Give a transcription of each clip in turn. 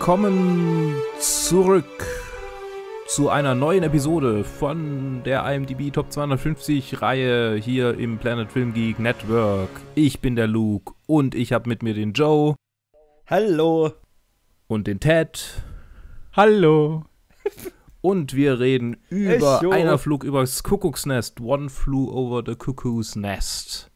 Willkommen zurück zu einer neuen Episode von der IMDb Top 250 Reihe hier im Planet Film Geek Network. Ich bin der Luke und ich habe mit mir den Joe. Hallo. Und den Ted. Hallo. Und wir reden über Einer flog übers Kuckucksnest. One flew over the cuckoo's nest.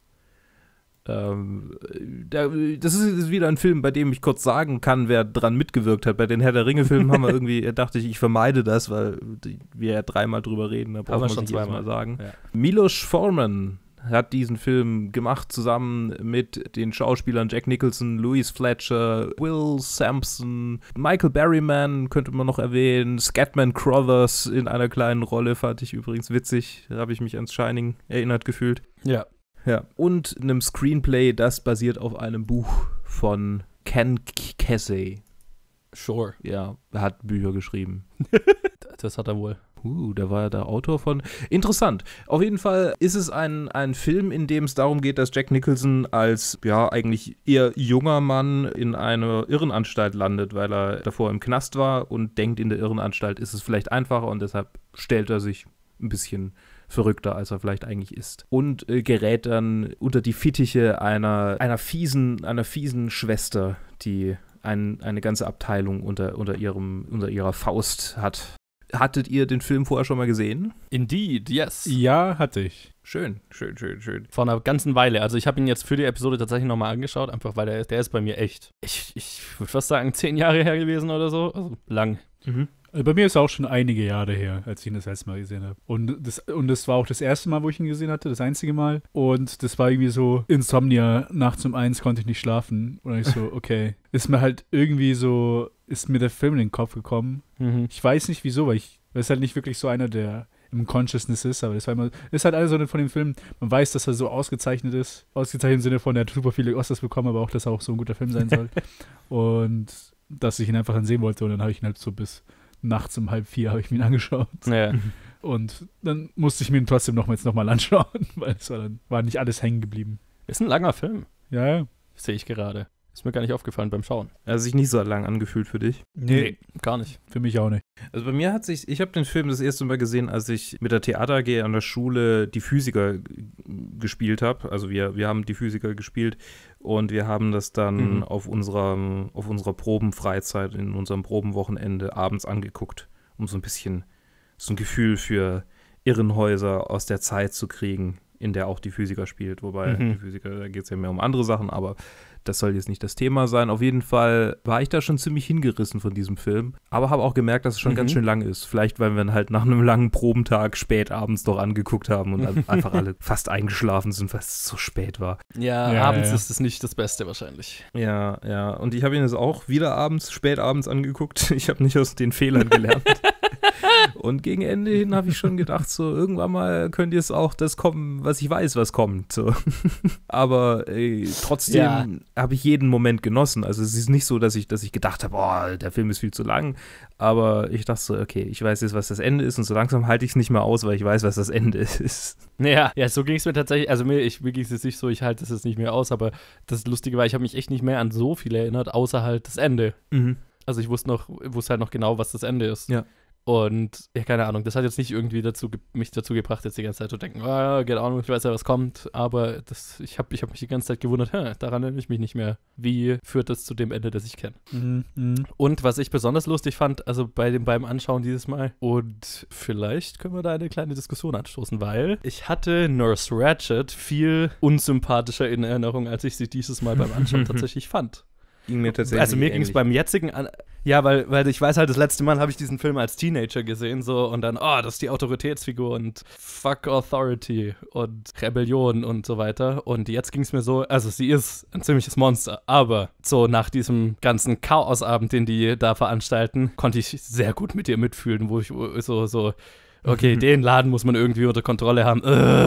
Das ist wieder ein Film, bei dem ich kurz sagen kann, wer dran mitgewirkt hat. Bei den Herr der Ringe-Filmen haben wir irgendwie, dachte ich vermeide das, weil wir ja dreimal drüber reden, da braucht man schon zweimal sagen. Ja. Milos Forman hat diesen Film gemacht, zusammen mit den Schauspielern Jack Nicholson, Louise Fletcher, Will Sampson, Michael Berryman könnte man noch erwähnen, Scatman Crothers in einer kleinen Rolle, fand ich übrigens witzig, da habe ich mich ans Shining erinnert gefühlt. Ja. Ja, und einem Screenplay, das basiert auf einem Buch von Ken Kesey. Sure. Ja, er hat Bücher geschrieben. Das hat er wohl. Da war er der Autor von. Interessant. Auf jeden Fall ist es ein Film, in dem es darum geht, dass Jack Nicholson als, ja, eigentlich eher junger Mann in einer Irrenanstalt landet, weil er davor im Knast war und denkt, in der Irrenanstalt ist es vielleicht einfacher und deshalb stellt er sich ein bisschen verrückter, als er vielleicht eigentlich ist. Und gerät dann unter die Fittiche einer fiesen Schwester, die eine ganze Abteilung unter ihrer Faust hat. Hattet ihr den Film vorher schon mal gesehen? Indeed, yes. Ja, hatte ich. Schön. Vor einer ganzen Weile. Also ich habe ihn jetzt für die Episode tatsächlich nochmal angeschaut, einfach weil der ist bei mir echt, ich würde fast sagen, 10 Jahre her gewesen oder so. Also lang. Mhm. Also bei mir ist es auch schon einige Jahre her, als ich ihn das letzte Mal gesehen habe. Und das war auch das erste Mal, wo ich ihn gesehen hatte, das einzige Mal. Und das war irgendwie so Insomnia, nachts um 1 konnte ich nicht schlafen. Und ich so, okay. Ist mir der Film in den Kopf gekommen. Mhm. Ich weiß nicht wieso, weil es halt nicht wirklich so einer, der im Consciousness ist, aber ist halt alles so von dem Film, man weiß, dass er so ausgezeichnet ist. Ausgezeichnet im Sinne von, er hat super viele Oscars bekommen, aber auch, dass er auch so ein guter Film sein soll. Und dass ich ihn einfach dann sehen wollte und dann habe ich ihn halt so bis nachts um 3:30 habe ich mir ihn angeschaut. Ja. Und dann musste ich mir ihn trotzdem nochmal anschauen, weil es war nicht alles hängen geblieben. Ist ein langer Film. Ja. Sehe ich gerade. Ist mir gar nicht aufgefallen beim Schauen. Er hat sich nicht so lang angefühlt für dich? Nee, gar nicht. Für mich auch nicht. Also bei mir ich habe den Film das erste Mal gesehen, als ich mit der Theater AG an der Schule die Physiker gespielt habe. Also wir haben die Physiker gespielt und wir haben das dann auf unserer Probenfreizeit, in unserem Probenwochenende abends angeguckt, um so ein bisschen so ein Gefühl für Irrenhäuser aus der Zeit zu kriegen, in der auch die Physiker spielt. Wobei die Physiker, da geht es ja mehr um andere Sachen, aber das soll jetzt nicht das Thema sein. Auf jeden Fall war ich da schon ziemlich hingerissen von diesem Film, aber habe auch gemerkt, dass es schon ganz schön lang ist. Vielleicht, weil wir ihn halt nach einem langen Probentag spät abends doch angeguckt haben und einfach alle fast eingeschlafen sind, weil es so spät war. Ja, abends ist es nicht das Beste wahrscheinlich. Ja. Und ich habe ihn jetzt auch wieder spät abends angeguckt. Ich habe nicht aus den Fehlern gelernt. Und gegen Ende hin habe ich schon gedacht, so irgendwann mal könnte jetzt auch das kommen, was ich weiß, was kommt. So. Aber trotzdem habe ich jeden Moment genossen. Also es ist nicht so, dass ich gedacht habe, der Film ist viel zu lang. Aber ich dachte so, okay, ich weiß jetzt, was das Ende ist und so langsam halte ich es nicht mehr aus, weil ich weiß, was das Ende ist. Ja, so ging es mir tatsächlich. Also mir ging es jetzt nicht so, ich halte es jetzt nicht mehr aus, aber das Lustige war, ich habe mich echt nicht mehr an so viel erinnert, außer halt das Ende. Mhm. Also ich wusste halt noch genau, was das Ende ist. Ja. Und, ja, keine Ahnung, das hat jetzt nicht irgendwie mich dazu gebracht, jetzt die ganze Zeit zu denken, keine Ahnung, ich weiß ja, was kommt, aber ich hab mich die ganze Zeit gewundert, daran erinnere ich mich nicht mehr. Wie führt das zu dem Ende, das ich kenne? Und was ich besonders lustig fand, also beim Anschauen dieses Mal, und vielleicht können wir da eine kleine Diskussion anstoßen, weil ich hatte Nurse Ratched viel unsympathischer in Erinnerung, als ich sie dieses Mal beim Anschauen tatsächlich fand. Mir ging es beim jetzigen ja, weil ich weiß halt, das letzte Mal habe ich diesen Film als Teenager gesehen, so, und dann, das ist die Autoritätsfigur und fuck Authority und Rebellion und so weiter. Und jetzt ging es mir so, also sie ist ein ziemliches Monster, aber so nach diesem ganzen Chaosabend, den die da veranstalten, konnte ich sehr gut mit ihr mitfühlen, wo ich so okay, den Laden muss man irgendwie unter Kontrolle haben.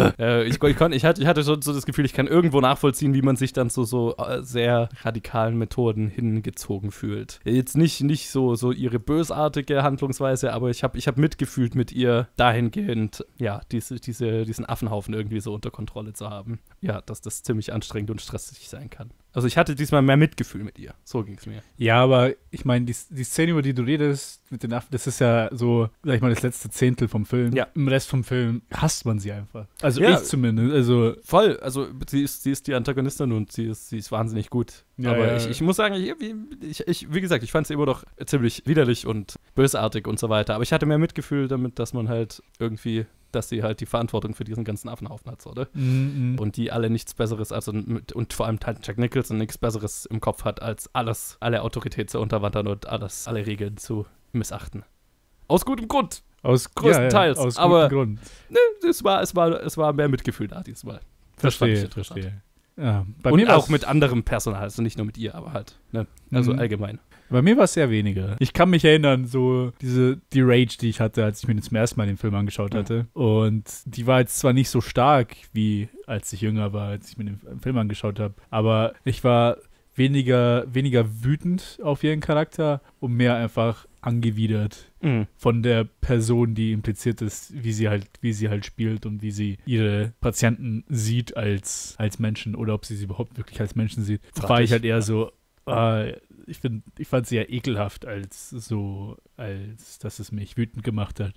Ich hatte so das Gefühl, ich kann irgendwo nachvollziehen, wie man sich dann zu so sehr radikalen Methoden hingezogen fühlt. Jetzt nicht so ihre bösartige Handlungsweise, aber ich hab mitgefühlt mit ihr dahingehend, ja, diesen Affenhaufen irgendwie so unter Kontrolle zu haben. Ja, dass das ziemlich anstrengend und stressig sein kann. Also ich hatte diesmal mehr Mitgefühl mit ihr. So ging es mir. Ja, aber ich meine, die Szene, über die du redest mit den Affen, das ist ja so, sag ich mal, das letzte Zehntel vom Film. Ja. Im Rest vom Film hasst man sie einfach. Also Ja. ich zumindest. Also Voll, also sie ist die Antagonistin und sie ist wahnsinnig gut. Ja, aber ja. ich muss sagen, wie gesagt, ich fand sie immer doch ziemlich widerlich und bösartig und so weiter. Aber ich hatte mehr Mitgefühl damit, dass man halt irgendwie, dass sie halt die Verantwortung für diesen ganzen Affenhaufen hat, oder? Und die alle nichts Besseres, und vor allem Jack Nicholson nichts Besseres im Kopf hat, als alle Autorität zu unterwandern und alle Regeln zu missachten. Aus gutem Grund. Größtenteils. Aus aber gutem Grund. es war mehr Mitgefühl da diesmal. Das fand ich interessant. Verstehe. Ja, bei Und mir auch mit anderem Personal, also nicht nur mit ihr, aber halt, ne? Also allgemein. Bei mir war es sehr weniger. Ich kann mich erinnern, so die Rage, die ich hatte, als ich mir zum ersten Mal den Film angeschaut hatte. Und die war jetzt zwar nicht so stark, wie als ich jünger war, als ich mir den Film angeschaut habe, aber ich war weniger wütend auf ihren Charakter und mehr einfach angewidert von der Person, die impliziert ist, wie sie halt spielt und wie sie ihre Patienten sieht als Menschen oder ob sie überhaupt wirklich als Menschen sieht. Da war ich halt eher so, ich fand sie ja ekelhaft, als dass es mich wütend gemacht hat.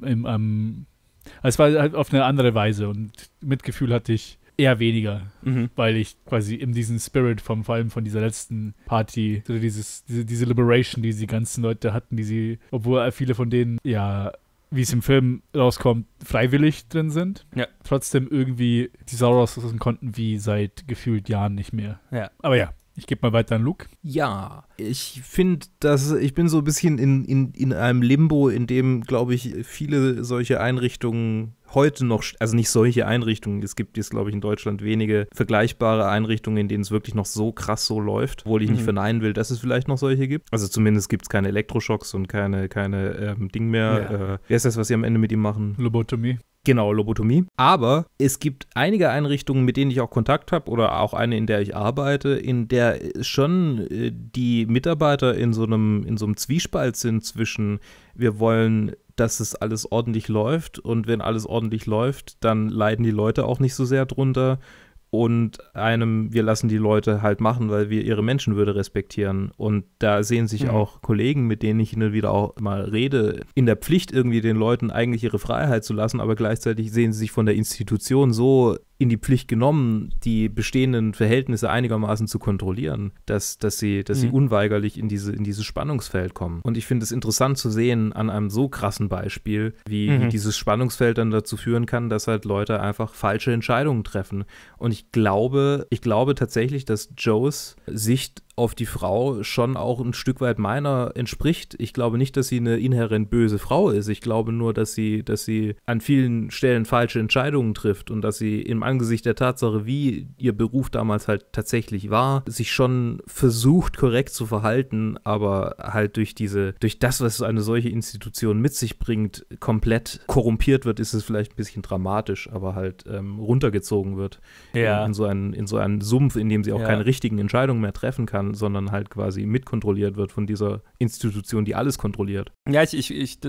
Es war halt auf eine andere Weise und Mitgefühl hatte ich eher weniger, weil ich quasi in diesem Spirit vor allem von dieser letzten Party, diese Liberation, die die ganzen Leute hatten, obwohl viele von denen, ja, wie es im Film rauskommt, freiwillig drin sind, trotzdem irgendwie die Sau rauslassen konnten, wie seit gefühlt Jahren nicht mehr. Ja. Aber ja, ich gebe mal weiter an Luke. Ja, ich finde, ich bin so ein bisschen in einem Limbo, in dem, glaube ich, viele solche Einrichtungen heute noch, also nicht solche Einrichtungen, es gibt jetzt, glaube ich, in Deutschland wenige vergleichbare Einrichtungen, in denen es wirklich noch so krass so läuft, obwohl ich nicht verneinen will, dass es vielleicht noch solche gibt. Also zumindest gibt es keine Elektroschocks und keine Ding mehr. Ja. Wer ist das, was sie am Ende mit ihm machen? Lobotomie. Genau, Lobotomie. Aber es gibt einige Einrichtungen, mit denen ich auch Kontakt habe oder auch eine, in der ich arbeite, in der schon die Mitarbeiter in so einem Zwiespalt sind zwischen, wir wollen, dass es alles ordentlich läuft und wenn alles ordentlich läuft, dann leiden die Leute auch nicht so sehr drunter und wir lassen die Leute halt machen, weil wir ihre Menschenwürde respektieren. Und da sehen sich auch Kollegen, mit denen ich hin und wieder auch mal rede, in der Pflicht irgendwie den Leuten eigentlich ihre Freiheit zu lassen, aber gleichzeitig sehen sie sich von der Institution so in die Pflicht genommen, die bestehenden Verhältnisse einigermaßen zu kontrollieren, dass sie unweigerlich in dieses Spannungsfeld kommen. Und ich finde es interessant zu sehen an einem so krassen Beispiel, wie dieses Spannungsfeld dann dazu führen kann, dass halt Leute einfach falsche Entscheidungen treffen. Und ich glaube tatsächlich, dass Joes Sicht auf die Frau schon auch ein Stück weit meiner entspricht. Ich glaube nicht, dass sie eine inhärent böse Frau ist. Ich glaube nur, dass sie an vielen Stellen falsche Entscheidungen trifft und dass sie im Angesicht der Tatsache, wie ihr Beruf damals halt tatsächlich war, sich schon versucht, korrekt zu verhalten, aber halt durch das, was eine solche Institution mit sich bringt, komplett korrumpiert wird, ist es vielleicht ein bisschen dramatisch, aber halt runtergezogen wird in so einen Sumpf, in dem sie auch keine richtigen Entscheidungen mehr treffen kann, sondern halt quasi mitkontrolliert wird von dieser Institution, die alles kontrolliert. Ja, ich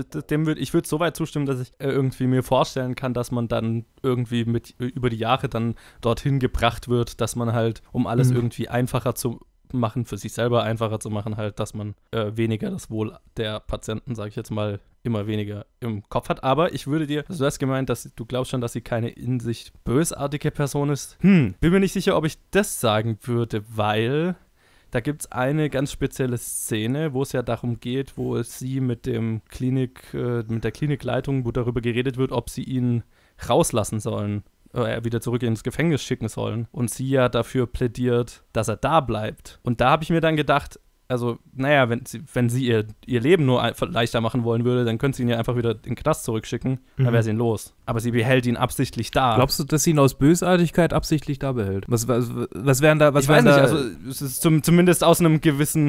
würde so weit zustimmen, dass ich irgendwie mir vorstellen kann, dass man dann irgendwie über die Jahre dann dorthin gebracht wird, dass man halt, um alles irgendwie einfacher zu machen, für sich selber einfacher zu machen, halt, dass man weniger das Wohl der Patienten, sage ich jetzt mal, immer weniger im Kopf hat. Aber ich würde dir, also du hast gemeint, dass du glaubst schon, dass sie keine in sich bösartige Person ist. Bin mir nicht sicher, ob ich das sagen würde, weil da gibt es eine ganz spezielle Szene, wo es ja darum geht, wo sie mit der Klinikleitung, wo darüber geredet wird, ob sie ihn rauslassen sollen, wieder zurück ins Gefängnis schicken sollen. Und sie ja dafür plädiert, dass er da bleibt. Und da habe ich mir dann gedacht, also, naja, wenn sie ihr Leben nur leichter machen wollen würde, dann könnte sie ihn ja einfach wieder in den Knast zurückschicken, dann wäre sie ihn los. Aber sie behält ihn absichtlich da. Glaubst du, dass sie ihn aus Bösartigkeit absichtlich da behält? Was wären da? Ich weiß nicht, also es ist zumindest aus einem gewissen,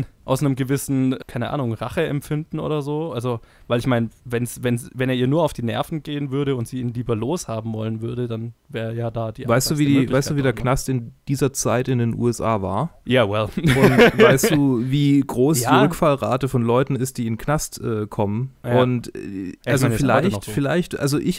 keine Ahnung, Racheempfinden oder so. Also, weil ich meine, wenn er ihr nur auf die Nerven gehen würde und sie ihn lieber loshaben wollen würde, dann wäre ja da die Weißt du, wie der Knast in dieser Zeit in den USA war? Ja, well. Und weißt du, wie groß die Rückfallrate von Leuten ist, die in den Knast kommen? Ja. Und also vielleicht, also ich habe das so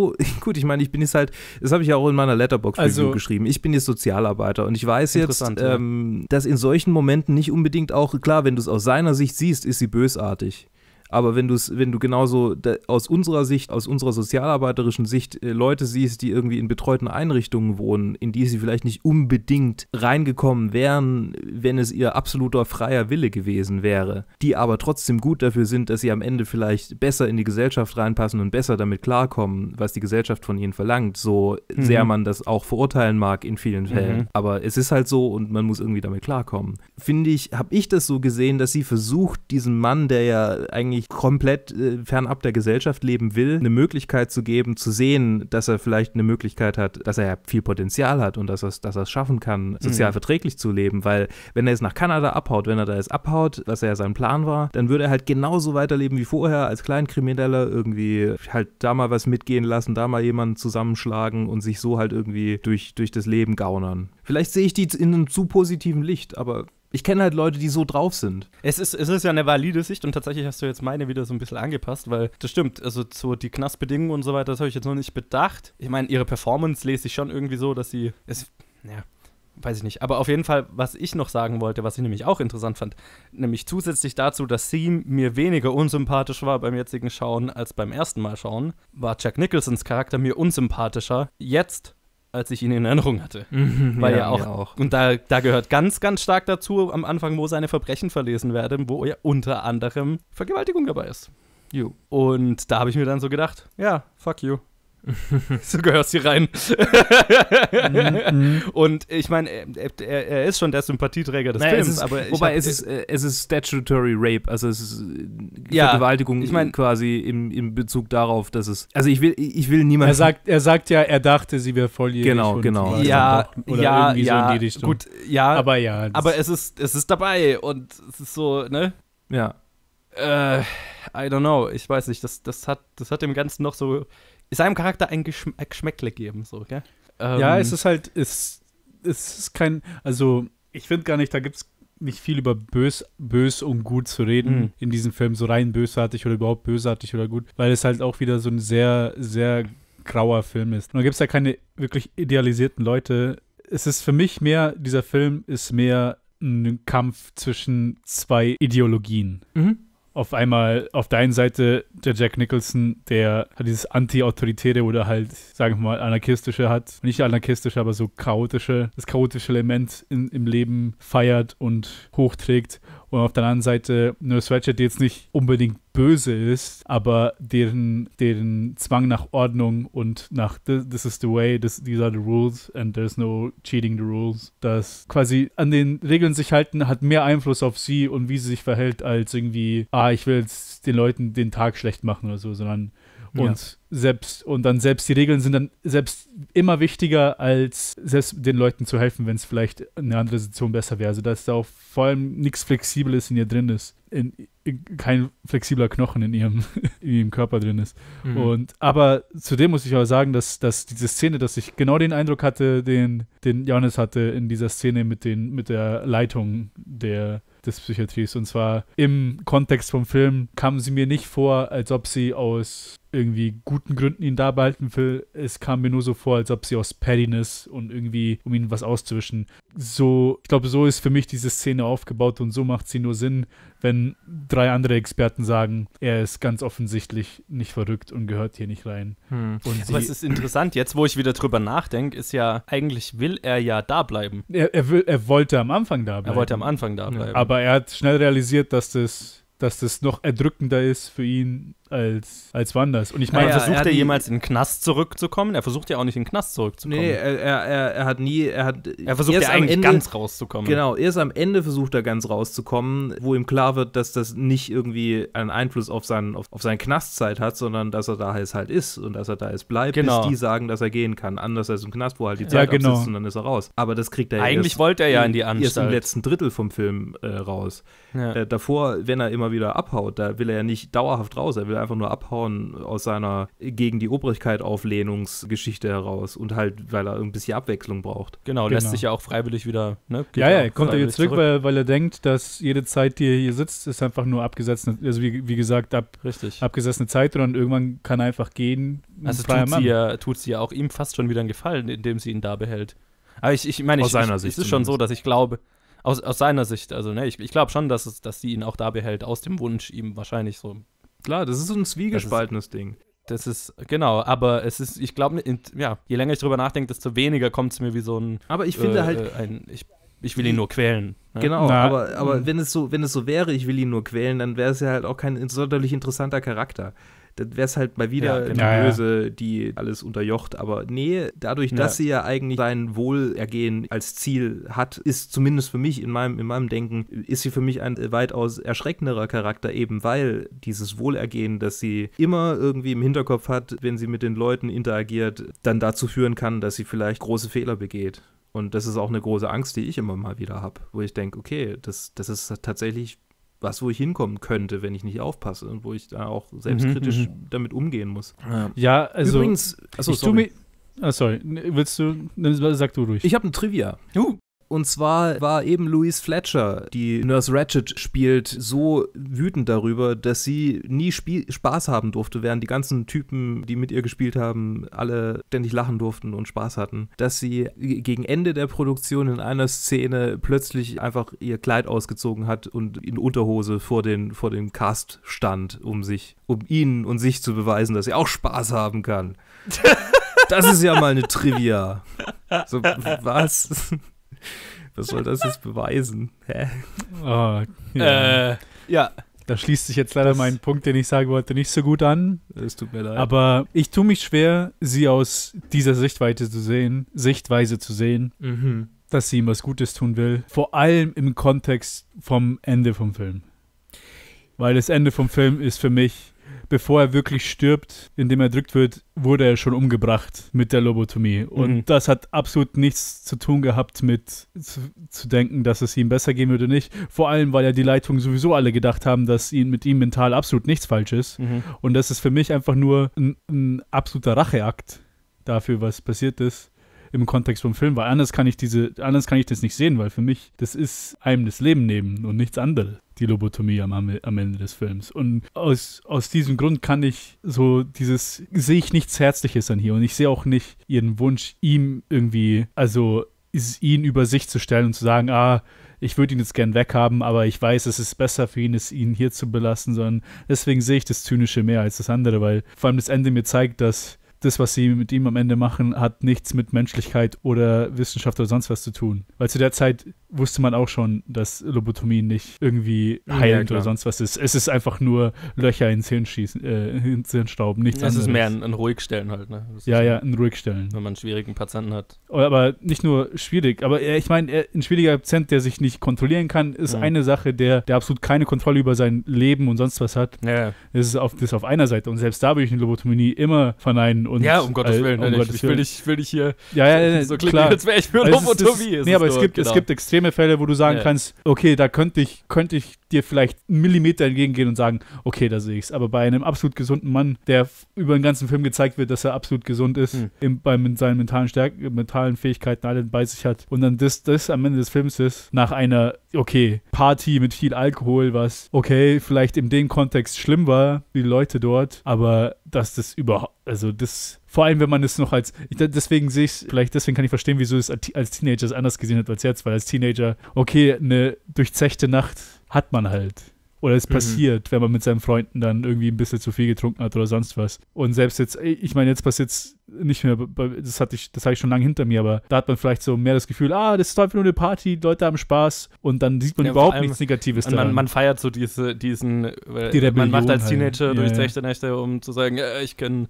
so, gut, ich meine, ich bin jetzt halt, das habe ich ja auch in meiner Letterboxd-Review geschrieben, ich bin jetzt Sozialarbeiter und ich weiß jetzt, dass in solchen Momenten nicht unbedingt auch, klar, wenn du es aus seiner Sicht siehst, ist sie bösartig. Aber wenn du genauso aus unserer Sicht, aus unserer sozialarbeiterischen Sicht Leute siehst, die irgendwie in betreuten Einrichtungen wohnen, in die sie vielleicht nicht unbedingt reingekommen wären, wenn es ihr absoluter freier Wille gewesen wäre, die aber trotzdem gut dafür sind, dass sie am Ende vielleicht besser in die Gesellschaft reinpassen und besser damit klarkommen, was die Gesellschaft von ihnen verlangt, so sehr man das auch verurteilen mag in vielen Fällen. Aber es ist halt so und man muss irgendwie damit klarkommen. Habe ich das so gesehen, dass sie versucht, diesem Mann, der ja eigentlich komplett fernab der Gesellschaft leben will, eine Möglichkeit zu geben, zu sehen, dass er vielleicht eine Möglichkeit hat, dass er ja viel Potenzial hat und dass er es schaffen kann, sozial verträglich zu leben, weil wenn er jetzt nach Kanada abhaut, wenn er da jetzt abhaut, was ja sein Plan war, dann würde er halt genauso weiterleben wie vorher als Kleinkrimineller, irgendwie halt da mal was mitgehen lassen, da mal jemanden zusammenschlagen und sich so halt irgendwie durch das Leben gaunern. Vielleicht sehe ich die in einem zu positiven Licht, aber ich kenne halt Leute, die so drauf sind. Es ist ja eine valide Sicht und tatsächlich hast du jetzt meine wieder so ein bisschen angepasst, weil das stimmt, also so die Knastbedingungen und so weiter, das habe ich jetzt noch nicht bedacht. Ich meine, ihre Performance lese ich schon irgendwie so, dass sie, weiß ich nicht, aber auf jeden Fall, was ich noch sagen wollte, was ich nämlich auch interessant fand, nämlich zusätzlich dazu, dass sie mir weniger unsympathisch war beim jetzigen Schauen als beim ersten Mal schauen, war Jack Nicholsons Charakter mir unsympathischer jetzt, als ich ihn in Erinnerung hatte. Weil ja auch. Und da gehört ganz, ganz stark dazu am Anfang, wo seine Verbrechen verlesen werden, wo ja unter anderem Vergewaltigung dabei ist. Jo. Und da habe ich mir dann so gedacht, ja, fuck you. So gehörst hier rein. Und ich meine, er ist schon der Sympathieträger des Films. Es ist Statutory Rape, also es ist Vergewaltigung quasi im Bezug darauf, dass es, also ich will niemanden... Er sagt ja, er dachte, sie wäre volljährig. Genau. Ja, irgendwie so in die Richtung. Gut, ja. Aber ja. Aber es ist dabei und es ist so, ne? Ja. I don't know, ich weiß nicht, das hat dem Ganzen noch so... seinem Charakter ein Geschmäckle geben, so, gell? Ja, es ist halt, es ist kein, also ich finde gar nicht, da gibt es nicht viel über bös und gut zu reden in diesem Film, so rein bösartig oder überhaupt bösartig oder gut, weil es halt auch wieder so ein sehr, sehr grauer Film ist. Und da gibt es ja keine wirklich idealisierten Leute. Es ist für mich mehr, dieser Film ist mehr ein Kampf zwischen zwei Ideologien. Auf einmal, auf der einen Seite der Jack Nicholson, der hat dieses Anti-Autoritäre oder halt, sagen wir mal, anarchistische hat. Nicht anarchistische, aber so das chaotische Element im Leben feiert und hochträgt. Und auf der anderen Seite Nurse Ratched, die jetzt nicht unbedingt böse ist, aber deren Zwang nach Ordnung und nach this is the way, these are the rules and there's no cheating the rules, das quasi an den Regeln sich halten, hat mehr Einfluss auf sie und wie sie sich verhält, als irgendwie, ich will jetzt den Leuten den Tag schlecht machen oder so, sondern selbst die Regeln sind dann selbst immer wichtiger, als selbst den Leuten zu helfen, wenn es vielleicht eine andere Situation besser wäre. Also dass da auch vor allem nichts Flexibles in ihr drin ist. Kein flexibler Knochen in ihrem Körper drin ist. Aber zudem muss ich auch sagen, dass diese Szene, dass ich genau den Eindruck hatte, den Johannes hatte in dieser Szene mit der Leitung des Psychiatries. Und zwar im Kontext vom Film kam sie mir nicht vor, als ob sie aus irgendwie guten Gründen ihn da behalten will. Es kam mir nur so vor, als ob sie aus Pettiness und irgendwie, um ihn was auszuwischen. Ich glaube, so ist für mich diese Szene aufgebaut und so macht sie nur Sinn, wenn 3 andere Experten sagen, er ist ganz offensichtlich nicht verrückt und gehört hier nicht rein. Aber es ist interessant, jetzt wo ich wieder drüber nachdenke, ist ja, eigentlich will er ja da bleiben. Er wollte am Anfang da bleiben. Aber er hat schnell realisiert, dass das noch erdrückender ist für ihn als woanders. Und ich meine, versucht er jemals in den Knast zurückzukommen? Er versucht ja auch nicht in den Knast zurückzukommen. Nee, er versucht ja eigentlich ganz rauszukommen. Genau, erst am Ende versucht er ganz rauszukommen, wo ihm klar wird, dass das nicht irgendwie einen Einfluss auf seine Knastzeit hat, sondern dass er da halt ist und dass er da jetzt bleibt, bis die sagen, dass er gehen kann. Anders als im Knast, wo halt die Zeit absitzt und dann ist er raus. Aber das kriegt er eigentlich wollte er ja in die Anstalt. Erst im letzten Drittel vom Film raus. Ja. Davor, wenn er immer wieder abhaut, da will er ja nicht dauerhaft raus, er will einfach nur abhauen aus seiner gegen die Obrigkeit Auflehnungsgeschichte heraus und halt, weil er ein bisschen Abwechslung braucht. Genau, lässt sich ja auch freiwillig wieder, ne? Kommt er jetzt zurück, weil er denkt, dass jede Zeit, die er hier sitzt, ist einfach nur abgesetzte, also wie gesagt, abgesessene Zeit und dann irgendwann kann er einfach gehen, Also freier Mann. tut sie ja auch ihm fast schon wieder einen Gefallen, indem sie ihn da behält. Aber ich meine, Aus seiner Sicht es ist schon so, dass ich glaube, aus seiner Sicht, also ne, ich glaube schon, dass sie ihn auch da behält, aus dem Wunsch, ihm wahrscheinlich so. Klar, das ist so ein zwiegespaltenes Ding. Das ist, genau, aber es ist, ich glaube, je länger ich drüber nachdenke, desto weniger kommt es mir wie so ein. Aber ich finde halt. Ich will ihn nur quälen. Ne? Genau, aber wenn es so wäre, ich will ihn nur quälen, dann wäre es ja halt auch kein sonderlich interessanter Charakter. Dann wäre es halt mal wieder die Böse, die alles unterjocht. Aber nee, dadurch, dass sie ja eigentlich sein Wohlergehen als Ziel hat, ist zumindest für mich in meinem Denken, ist sie für mich ein weitaus erschreckenderer Charakter, eben weil dieses Wohlergehen, das sie immer irgendwie im Hinterkopf hat, wenn sie mit den Leuten interagiert, dann dazu führen kann, dass sie vielleicht große Fehler begeht. Und das ist auch eine große Angst, die ich immer mal wieder habe, wo ich denke, okay, das ist tatsächlich was, wo ich hinkommen könnte, wenn ich nicht aufpasse und wo ich da auch selbstkritisch damit umgehen muss. Ja, also übrigens, sag du ruhig. Ich habe ein Trivia. Und zwar war eben Louise Fletcher, die Nurse Ratched spielt, so wütend darüber, dass sie nie Spaß haben durfte, während die ganzen Typen, die mit ihr gespielt haben, alle ständig lachen durften und Spaß hatten, dass sie gegen Ende der Produktion in einer Szene plötzlich einfach ihr Kleid ausgezogen hat und in Unterhose vor den Cast stand, um ihnen und sich zu beweisen, dass sie auch Spaß haben kann. Das ist ja mal eine Trivia. So, was? Was soll das jetzt beweisen? Hä? Oh, ja. Da schließt sich jetzt leider mein Punkt, den ich sagen wollte, nicht so gut an. Es tut mir leid. Aber ich tue mich schwer, sie aus dieser Sichtweise zu sehen, dass sie ihm was Gutes tun will. Vor allem im Kontext vom Ende vom Film. Weil das Ende vom Film ist für mich, bevor er wirklich stirbt, indem er erdrückt wird, wurde er schon umgebracht mit der Lobotomie. Und das hat absolut nichts zu tun gehabt mit zu denken, dass es ihm besser gehen würde nicht. Vor allem, weil ja die Leitung sowieso alle gedacht haben, dass mit ihm mental absolut nichts falsch ist. Und das ist für mich einfach nur ein absoluter Racheakt dafür, was passiert ist im Kontext vom Film. Weil anders kann ich das nicht sehen, weil für mich, das ist einem das Leben nehmen und nichts anderes. Die Lobotomie am Ende des Films. Und aus diesem Grund sehe ich nichts Herzliches an hier und ich sehe auch nicht ihren Wunsch, ihm irgendwie, also ihn über sich zu stellen und zu sagen, ich würde ihn jetzt gern weghaben, aber ich weiß, es ist besser für ihn, ihn hier zu belassen, sondern deswegen sehe ich das Zynische mehr als das andere, weil vor allem das Ende mir zeigt, dass das, was sie mit ihm am Ende machen, hat nichts mit Menschlichkeit oder Wissenschaft oder sonst was zu tun. Weil zu der Zeit wusste man auch schon, dass Lobotomie nicht irgendwie heilend oder sonst was ist. Es ist einfach nur Löcher ins Hirn ins Hirn stauben, nichts anderes. Es ist mehr ein Ruhigstellen halt, ne? Ein Ruhigstellen. Wenn man einen schwierigen Patienten hat. Aber nicht nur schwierig, aber ich meine, ein schwieriger Patient, der sich nicht kontrollieren kann, ist eine Sache, der absolut keine Kontrolle über sein Leben und sonst was hat. Ja. Das ist auf einer Seite. Und selbst da würde ich eine Lobotomie immer verneinen. Und, um Gottes Willen. Ich will dich hier so klingen, klar. als wäre ich für Lobotomie. Aber es gibt extreme Fälle, wo du sagen kannst, okay, da könnte ich dir vielleicht einen Millimeter entgegengehen und sagen, okay, da sehe ich es. Aber bei einem absolut gesunden Mann, der über den ganzen Film gezeigt wird, dass er absolut gesund ist, mit seinen mentalen Fähigkeiten alle bei sich hat und dann das am Ende des Films ist, nach einer, Party mit viel Alkohol, was, vielleicht in dem Kontext schlimm war, wie die Leute dort, aber dass das überhaupt, vor allem, wenn man es noch deswegen kann ich verstehen, wieso es als Teenager es anders gesehen hat als jetzt, weil als Teenager, eine durchzechte Nacht hat man halt. Oder es passiert, wenn man mit seinen Freunden dann irgendwie ein bisschen zu viel getrunken hat oder sonst was. Und selbst jetzt, ich meine, jetzt passiert es nicht mehr, das hatte ich schon lange hinter mir, aber da hat man vielleicht so mehr das Gefühl, das ist einfach nur eine Party, die Leute haben Spaß und dann sieht man überhaupt nichts Negatives daran. Man feiert so diesen, man macht als Teenager halt. Durchzechte Nächte, um zu sagen, ich kann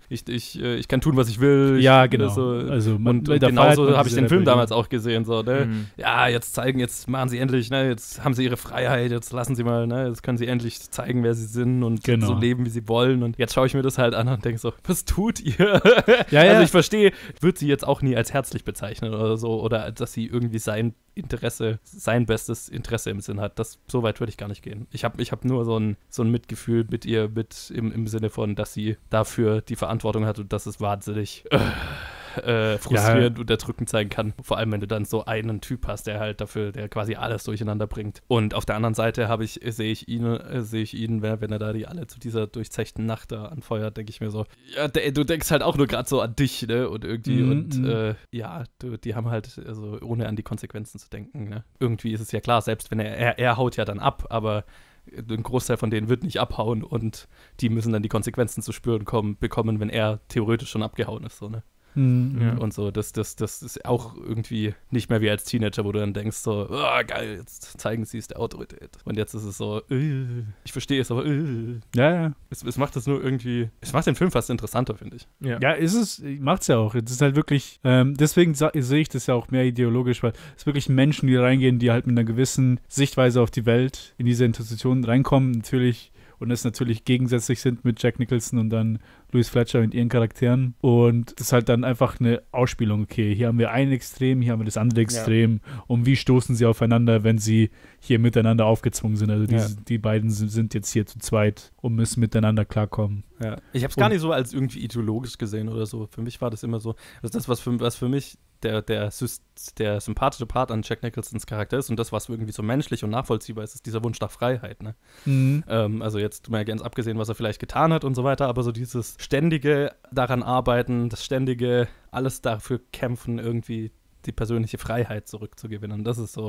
tun, was ich will. Ja, genau. Und genauso habe ich den Film damals auch gesehen, so, ne? Jetzt machen sie endlich, ne? Jetzt haben sie ihre Freiheit, jetzt lassen sie mal, ne? Jetzt können sie endlich zeigen, wer sie sind und so leben, wie sie wollen und jetzt schaue ich mir das halt an und denke so, was tut ihr? Also ich verstehe, würde sie jetzt auch nie als herzlich bezeichnen oder so, oder dass sie irgendwie sein bestes Interesse im Sinn hat. So weit würde ich gar nicht gehen. Ich hab nur so ein Mitgefühl mit ihr, im Sinne von, dass sie dafür die Verantwortung hat und das ist wahnsinnig. frustrierend und erdrückend sein kann. Vor allem, wenn du dann so einen Typ hast, der quasi alles durcheinander bringt. Und auf der anderen Seite sehe ich ihn, wenn er da die alle zu dieser durchzechten Nacht da anfeuert, denke ich mir so, ja, du denkst halt auch nur gerade so an dich, ne? Und irgendwie, die haben halt, also ohne an die Konsequenzen zu denken, ne? Irgendwie ist es ja klar, selbst wenn er haut ja dann ab, aber ein Großteil von denen wird nicht abhauen und die müssen dann die Konsequenzen zu spüren bekommen, wenn er theoretisch schon abgehauen ist, so, ne? Ja. Und so, das ist auch irgendwie nicht mehr wie als Teenager, wo du dann denkst so, oh, geil, jetzt zeigen sie es der Autorität. Und jetzt ist es so, ich verstehe es, aber Ja. Es macht das nur irgendwie, es macht den Film fast interessanter, finde ich. Ja, macht's ja auch. Es ist halt wirklich, deswegen sehe ich das ja auch mehr ideologisch, weil es wirklich Menschen, die reingehen, die halt mit einer gewissen Sichtweise auf die Welt in diese Institution reinkommen, natürlich, und es natürlich gegensätzlich sind mit Jack Nicholson und dann Louis Fletcher mit ihren Charakteren. Und das ist halt dann einfach eine Ausspielung. Okay, hier haben wir ein Extrem, hier haben wir das andere Extrem. Ja. Und wie stoßen sie aufeinander, wenn sie hier miteinander aufgezwungen sind? Also die beiden sind jetzt hier zu zweit und müssen miteinander klarkommen. Ja. Ich habe es gar nicht so als irgendwie ideologisch gesehen oder so. Für mich war das immer so, also das, was für mich der sympathische Part an Jack Nicholsons Charakter ist und das, was irgendwie so menschlich und nachvollziehbar ist dieser Wunsch nach Freiheit. Ne? Mhm. Also jetzt mal ganz abgesehen, was er vielleicht getan hat und so weiter, aber so dieses ständige daran arbeiten, das ständige alles dafür kämpfen, irgendwie die persönliche Freiheit zurückzugewinnen. Das ist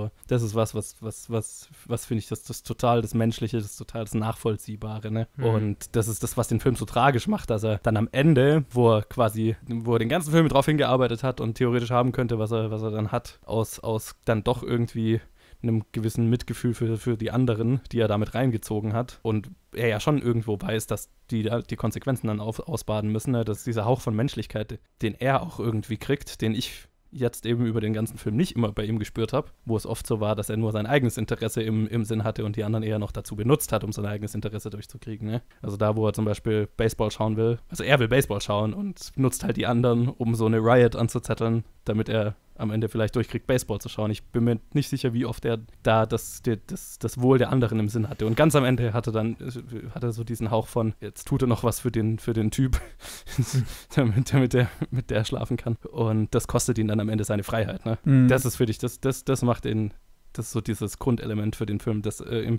was finde ich, das total das Menschliche, das total das Nachvollziehbare, ne? Und das ist das, was den Film so tragisch macht, dass er dann am Ende, wo er den ganzen Film drauf hingearbeitet hat und theoretisch haben könnte, was er dann hat, aus dann doch irgendwie einem gewissen Mitgefühl für die anderen, die er damit reingezogen hat. Und er ja schon irgendwo weiß, dass die Konsequenzen dann ausbaden müssen, ne? Dass dieser Hauch von Menschlichkeit, den er auch irgendwie kriegt, den ich jetzt eben über den ganzen Film nicht immer bei ihm gespürt habe, wo es oft so war, dass er nur sein eigenes Interesse im Sinn hatte und die anderen eher noch dazu benutzt hat, um sein eigenes Interesse durchzukriegen. Ne? Also da, wo er zum Beispiel Baseball schauen will, also er will Baseball schauen und nutzt halt die anderen, um so eine Riot anzuzetteln, damit er am Ende vielleicht durchkriegt, Baseball zu schauen. Ich bin mir nicht sicher, wie oft er da das Wohl der anderen im Sinn hatte. Und ganz am Ende hat er so diesen Hauch von, jetzt tut er noch was für den Typ, damit er mit der schlafen kann. Und das kostet ihn dann am Ende seine Freiheit. Ne? Mhm. Das ist für dich, das macht ihn, das ist so dieses Grundelement für den Film, das den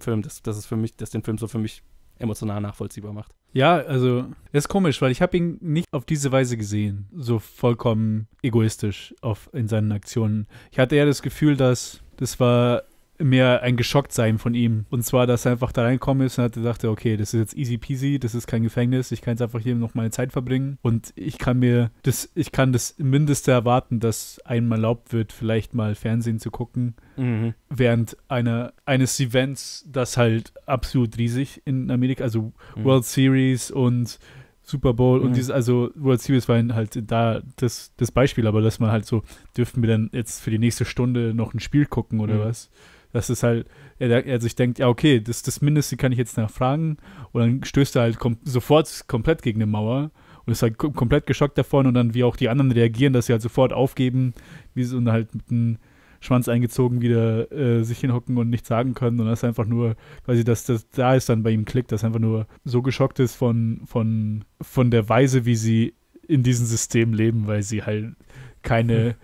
Film so für mich emotional nachvollziehbar macht. Ja, also, ist komisch, weil ich habe ihn nicht auf diese Weise gesehen, so vollkommen egoistisch in seinen Aktionen. Ich hatte eher das Gefühl, dass das war mehr ein Geschocktsein von ihm. Und zwar, dass er einfach da reinkommen ist und hat gedacht, okay, das ist jetzt easy peasy, das ist kein Gefängnis, ich kann jetzt einfach hier noch meine Zeit verbringen und ich kann das Mindeste erwarten, dass einem erlaubt wird, vielleicht mal Fernsehen zu gucken, während eines Events, das halt absolut riesig in Amerika, also World Series und Super Bowl und also World Series war halt da das Beispiel, aber dass man halt so, dürften wir dann jetzt für die nächste Stunde noch ein Spiel gucken oder was? Das ist halt, er sich denkt, ja okay, das Mindeste kann ich jetzt nachfragen und dann stößt er halt sofort komplett gegen eine Mauer und ist halt komplett geschockt davon und dann wie auch die anderen reagieren, dass sie halt sofort aufgeben, wie sie halt mit einem Schwanz eingezogen wieder sich hinhocken und nichts sagen können und das ist einfach nur, quasi, dass das da ist dann bei ihm Klick, dass er einfach nur so geschockt ist von der Weise, wie sie in diesem System leben, weil sie halt keine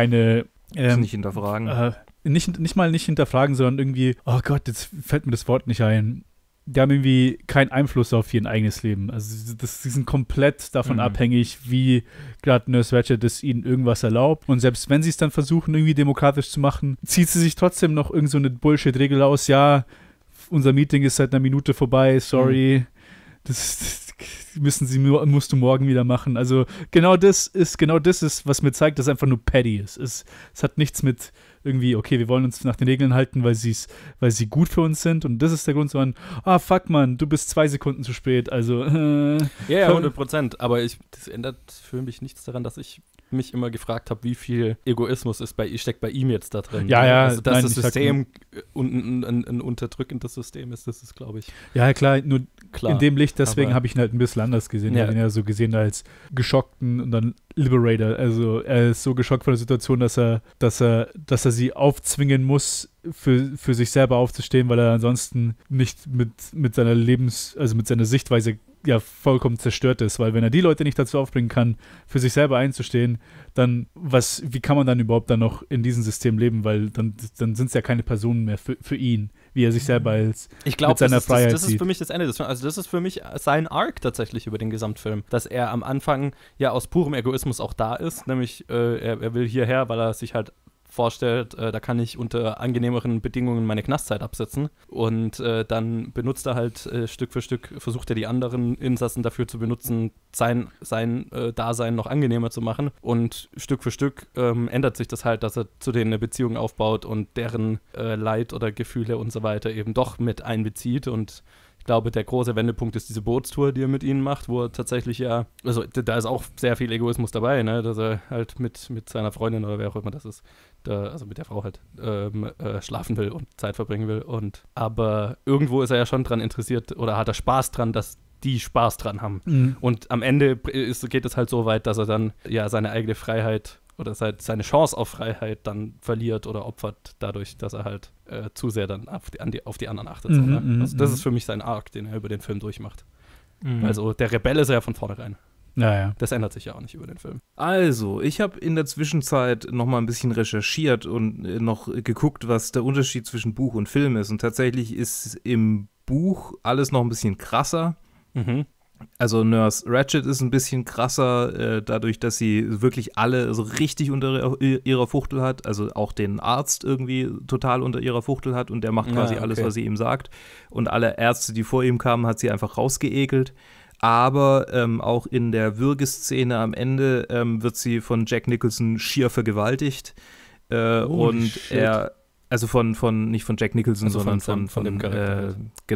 nicht hinterfragen. Nicht mal nicht hinterfragen, sondern irgendwie, oh Gott, jetzt fällt mir das Wort nicht ein. Die haben irgendwie keinen Einfluss auf ihr eigenes Leben. Also sie sind komplett davon abhängig, wie gerade Nurse Ratched es ihnen irgendwas erlaubt. Und selbst wenn sie es dann versuchen, irgendwie demokratisch zu machen, zieht sie sich trotzdem noch irgend so eine Bullshit-Regel aus. Ja, unser Meeting ist seit einer Minute vorbei, sorry. Das musst du morgen wieder machen. Also genau das ist, was mir zeigt, dass es einfach nur petty ist. Es hat nichts mit irgendwie, okay, wir wollen uns nach den Regeln halten, weil sie gut für uns sind und das ist der Grund, so fuck man, du bist 2 Sekunden zu spät, also ja, 100%, aber das ändert für mich nichts daran, dass ich mich immer gefragt habe, wie viel Egoismus steckt bei ihm jetzt da drin. Ja, also, dass das System ein unterdrückendes System ist, das ist, glaube ich. Ja, klar, nur in dem Licht, deswegen habe ich ihn halt ein bisschen anders gesehen. Ich habe ihn ja so gesehen als geschockten und dann Liberator. Also er ist so geschockt von der Situation, dass er sie aufzwingen muss, für sich selber aufzustehen, weil er ansonsten nicht mit seiner mit seiner Sichtweise ja vollkommen zerstört ist, weil wenn er die Leute nicht dazu aufbringen kann, für sich selber einzustehen, dann wie kann man dann überhaupt dann noch in diesem System leben, weil dann sind es ja keine Personen mehr für ihn, wie er sich selber als ich glaube, mit seiner Freiheit das ist sieht. für mich das Ende des Films. Also das ist für mich sein Arc tatsächlich über den Gesamtfilm, dass er am Anfang ja aus purem Egoismus auch da ist, nämlich er will hierher, weil er sich halt vorstellt, da kann ich unter angenehmeren Bedingungen meine Knastzeit absitzen und dann benutzt er halt Stück für Stück, versucht er die anderen Insassen dafür zu benutzen, sein Dasein noch angenehmer zu machen und Stück für Stück ändert sich das halt, dass er zu denen eine Beziehung aufbaut und deren Leid oder Gefühle und so weiter eben doch mit einbezieht und ich glaube, der große Wendepunkt ist diese Bootstour, die er mit ihnen macht, wo er tatsächlich also da ist auch sehr viel Egoismus dabei, ne, dass er halt mit seiner Freundin oder wer auch immer das ist, also mit der Frau halt schlafen will und Zeit verbringen will aber irgendwo ist er ja schon dran interessiert oder hat er Spaß dran, dass die Spaß dran haben. Mhm. Und am Ende geht es halt so weit, dass er dann ja seine eigene Freiheit oder seine Chance auf Freiheit dann verliert oder opfert dadurch, dass er halt zu sehr dann auf die anderen achtet. So, ne? Also das ist für mich sein Arc, den er über den Film durchmacht. Mhm. Also der Rebell ist er ja von vornherein. Naja. Das ändert sich ja auch nicht über den Film. Also, ich habe in der Zwischenzeit noch mal ein bisschen recherchiert und noch geguckt, was der Unterschied zwischen Buch und Film ist. Und tatsächlich ist im Buch alles noch ein bisschen krasser. Mhm. Also Nurse Ratched ist ein bisschen krasser, dadurch, dass sie wirklich alle so richtig unter ihrer Fuchtel hat, also auch den Arzt irgendwie total unter ihrer Fuchtel hat und der macht quasi alles, was sie ihm sagt. Und alle Ärzte, die vor ihm kamen, hat sie einfach rausgeekelt. Aber auch in der Würgeszene am Ende wird sie von Jack Nicholson schier vergewaltigt. Und shit. Also nicht von Jack Nicholson, also sondern von dem Charakter.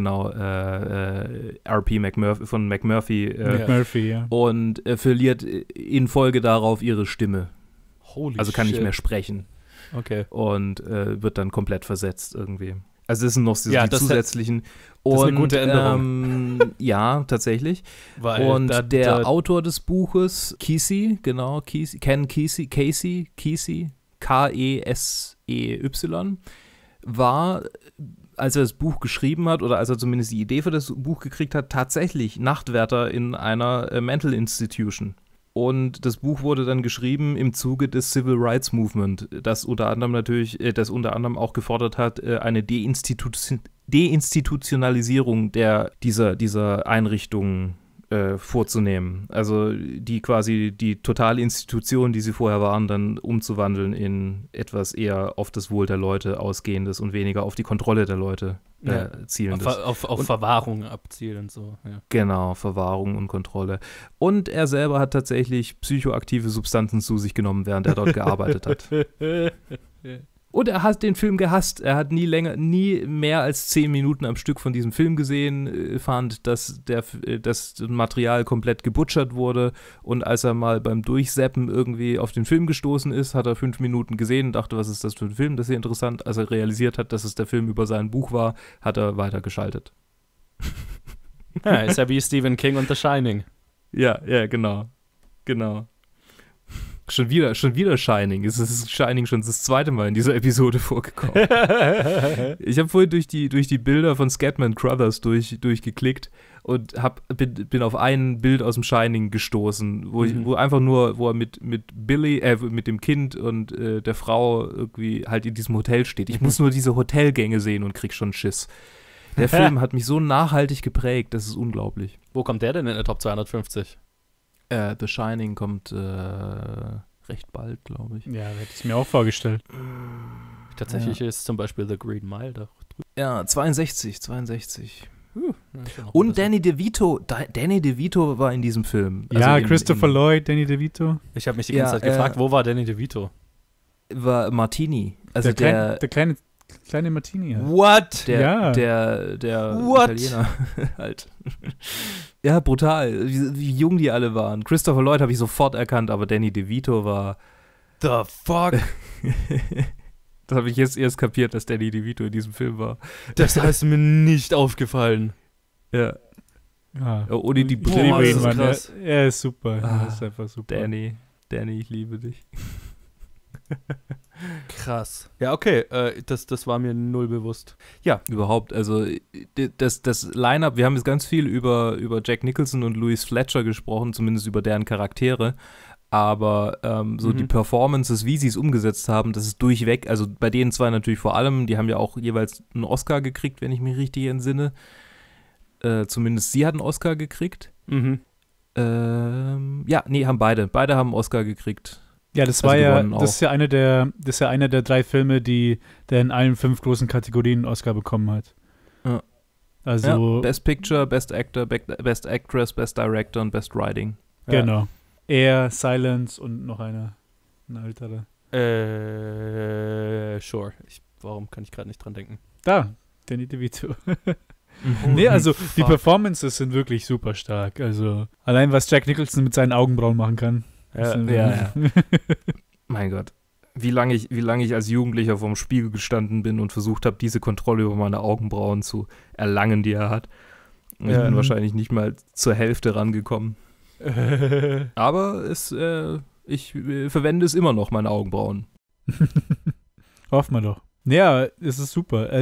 R.P. McMurphy, von McMurphy. McMurphy, ja. Und verliert in Folge darauf ihre Stimme. Also kann shit. Nicht mehr sprechen. Okay. Und wird dann komplett versetzt irgendwie. Also das sind noch so die zusätzlichen. Das ist eine gute Änderung. Ja, tatsächlich. Weil und der Autor des Buches, Ken Kesey, K-E-S-E-Y, war, als er das Buch geschrieben hat oder als er zumindest die Idee für das Buch gekriegt hat, tatsächlich Nachtwärter in einer Mental Institution. Und das Buch wurde dann geschrieben im Zuge des Civil Rights Movement, das unter anderem auch gefordert hat, eine Deinstitutionalisierung dieser Einrichtungen vorzunehmen. Also die quasi die totale Institution, die sie vorher waren, dann umzuwandeln in etwas eher auf das Wohl der Leute ausgehendes und weniger auf die Kontrolle der Leute zielendes. Auf Verwahrung abzielend so. Ja. Genau, Verwahrung und Kontrolle. Und er selber hat tatsächlich psychoaktive Substanzen zu sich genommen, während er dort gearbeitet hat. Und er hat den Film gehasst. Er hat nie mehr als 10 Minuten am Stück von diesem Film gesehen, fand, dass das Material komplett gebutschert wurde. Und als er mal beim Durchseppen irgendwie auf den Film gestoßen ist, hat er 5 Minuten gesehen und dachte, was ist das für ein Film? Das ist ja interessant. Als er realisiert hat, dass es der Film über sein Buch war, hat er weitergeschaltet. Ja, ist ja wie Stephen King und The Shining. Ja, genau. Schon wieder Shining. Es ist Shining schon das 2. Mal in dieser Episode vorgekommen. Ich habe vorhin durch die Bilder von Scatman Crothers durchgeklickt und bin auf ein Bild aus dem Shining gestoßen, wo einfach nur, wo er mit Billy, mit dem Kind und der Frau irgendwie halt in diesem Hotel steht. Ich muss nur diese Hotelgänge sehen und krieg schon Schiss. Der Film hat mich so nachhaltig geprägt, das ist unglaublich. Wo kommt der denn in der Top 250? The Shining kommt recht bald, glaube ich. Ja, hätte ich mir auch vorgestellt. Tatsächlich ist zum Beispiel The Green Mile da drüben. Ja, 62. Und Danny DeVito war in diesem Film. Also Christopher Lloyd, Danny DeVito. Ich habe mich die ganze Zeit gefragt, wo war Danny DeVito? War Martini. Also der kleine Martini. Halt. What? Der Italiener halt. Ja, brutal. Wie jung die alle waren. Christopher Lloyd habe ich sofort erkannt, aber Danny DeVito war... The fuck? Das habe ich jetzt erst kapiert, dass Danny DeVito in diesem Film war. Das ist mir nicht aufgefallen. Ja. Ohne die Brille. Er ist super. Er ist einfach super. Danny, ich liebe dich. Krass. Ja, okay, das war mir null bewusst. Ja. Überhaupt, also das Line-Up, wir haben jetzt ganz viel über Jack Nicholson und Louise Fletcher gesprochen, zumindest über deren Charaktere, aber die Performances, wie sie es umgesetzt haben, das ist durchweg, also bei denen zwei natürlich vor allem, die haben ja auch jeweils einen Oscar gekriegt, wenn ich mich richtig entsinne. Zumindest sie hat einen Oscar gekriegt. Haben beide. Beide haben einen Oscar gekriegt. Ja, das ist ja einer der 3 Filme, der in allen 5 großen Kategorien einen Oscar bekommen hat. Ja. Also Best Picture, Best Actor, Best Actress, Best Director und Best Writing. Genau. Air, Silence und noch einer. Ein älterer. Sure. Warum kann ich gerade nicht dran denken? Da, Danny DeVito. Nee, also die Performances sind wirklich super stark. Also allein was Jack Nicholson mit seinen Augenbrauen machen kann. Ja. Mein Gott. Wie lange ich als Jugendlicher vorm Spiegel gestanden bin und versucht habe, diese Kontrolle über meine Augenbrauen zu erlangen, die er hat. Und ich bin wahrscheinlich nicht mal zur Hälfte rangekommen. Aber ich verwende es immer noch, meine Augenbrauen. Hoffen wir doch. Ja, es ist super.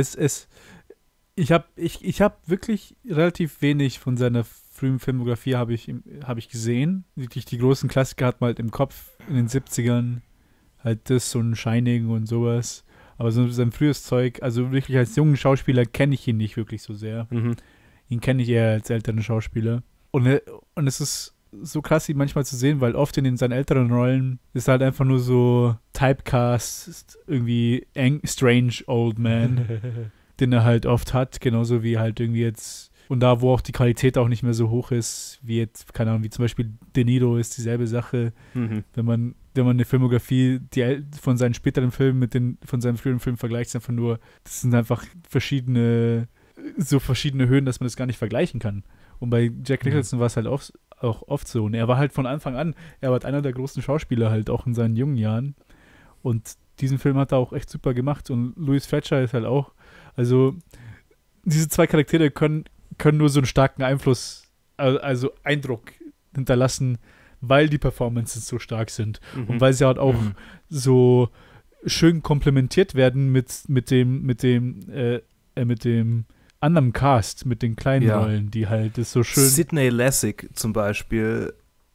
Ich hab wirklich relativ wenig von seiner frühen Filmografie habe ich gesehen. Wirklich die großen Klassiker hat man halt im Kopf in den 70ern. Halt das und Shining und sowas. Aber so sein frühes Zeug, also wirklich als jungen Schauspieler kenne ich ihn nicht wirklich so sehr. Ihn kenne ich eher als älteren Schauspieler. Und es ist so krass, ihn manchmal zu sehen, weil oft in seinen älteren Rollen ist er halt einfach nur so Typecast, irgendwie strange old man, den er halt oft hat, genauso wie halt irgendwie jetzt, und da, wo auch die Qualität auch nicht mehr so hoch ist, wie jetzt, keine Ahnung, wie zum Beispiel De Niro ist dieselbe Sache, wenn man eine Filmografie von seinen späteren Filmen von seinen früheren Filmen vergleicht, ist einfach nur, das sind einfach verschiedene Höhen, dass man das gar nicht vergleichen kann. Und bei Jack Nicholson war es halt auch oft so. Und er war halt von Anfang an, er war halt einer der großen Schauspieler halt auch in seinen jungen Jahren. Und diesen Film hat er auch echt super gemacht. Und Louise Fletcher ist halt auch, also diese 2 Charaktere können nur so einen starken also Eindruck hinterlassen, weil die Performances so stark sind. Und weil sie halt auch so schön komplementiert werden mit dem anderen Cast, mit den kleinen Rollen, die halt das so schön... Sidney Lassick zum Beispiel,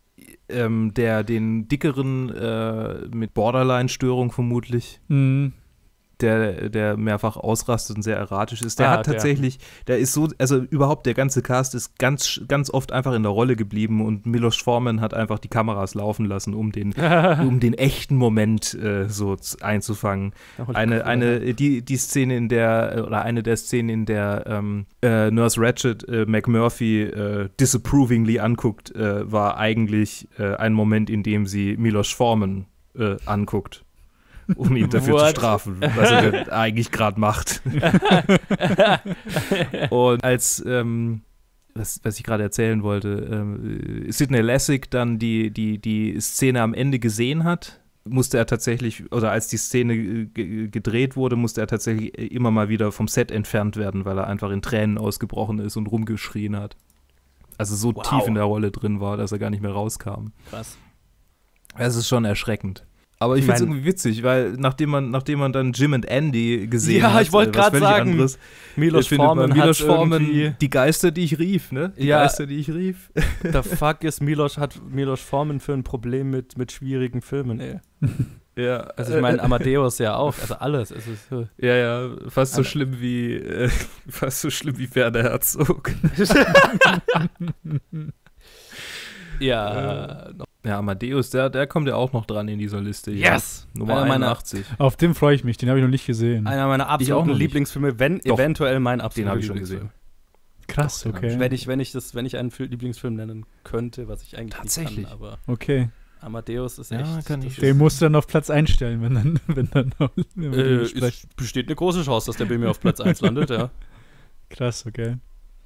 der den dickeren mit Borderline-Störung vermutlich, der mehrfach ausrastet und sehr erratisch ist, der hat tatsächlich, der ist so, also überhaupt der ganze Cast ist ganz, ganz oft einfach in der Rolle geblieben und Milos Forman hat einfach die Kameras laufen lassen, um den echten Moment so einzufangen. Die Szene eine der Szenen, in der Nurse Ratched McMurphy disapprovingly anguckt, war eigentlich ein Moment, in dem sie Milos Forman anguckt. Um ihn dafür zu strafen, was er denn eigentlich gerade macht. Und als, was ich gerade erzählen wollte, Sidney Lassick dann die Szene am Ende gesehen hat, musste er tatsächlich, oder als die Szene gedreht wurde, musste er tatsächlich immer mal wieder vom Set entfernt werden, weil er einfach in Tränen ausgebrochen ist und rumgeschrien hat. Also so tief in der Rolle drin war, dass er gar nicht mehr rauskam. Krass. Es ist schon erschreckend. Aber ich finde es irgendwie witzig, weil nachdem man dann Jim and Andy gesehen hat, ich wollte gerade sagen, Milos Forman, die Geister, die ich rief, ne? Geister, die ich rief. The fuck ist hat Milos Forman für ein Problem mit schwierigen Filmen, ey. Ja. Also ich meine, Amadeus ja auch, also alles. Es ist, fast so schlimm wie Werner Herzog. Ja, Amadeus, der kommt ja auch noch dran in dieser Liste. Yes! Nummer 81. Auf den freue ich mich, den habe ich noch nicht gesehen. Einer meiner absoluten Lieblingsfilme, eventuell mein absoluter Lieblingsfilm. Krass, okay. Wenn ich einen Lieblingsfilm nennen könnte, was ich eigentlich nicht kann, aber okay. Amadeus ist echt... Den musst du dann auf Platz 1 stellen, wenn dann es besteht eine große Chance, dass der bei mir auf Platz 1 landet, ja. Krass, okay.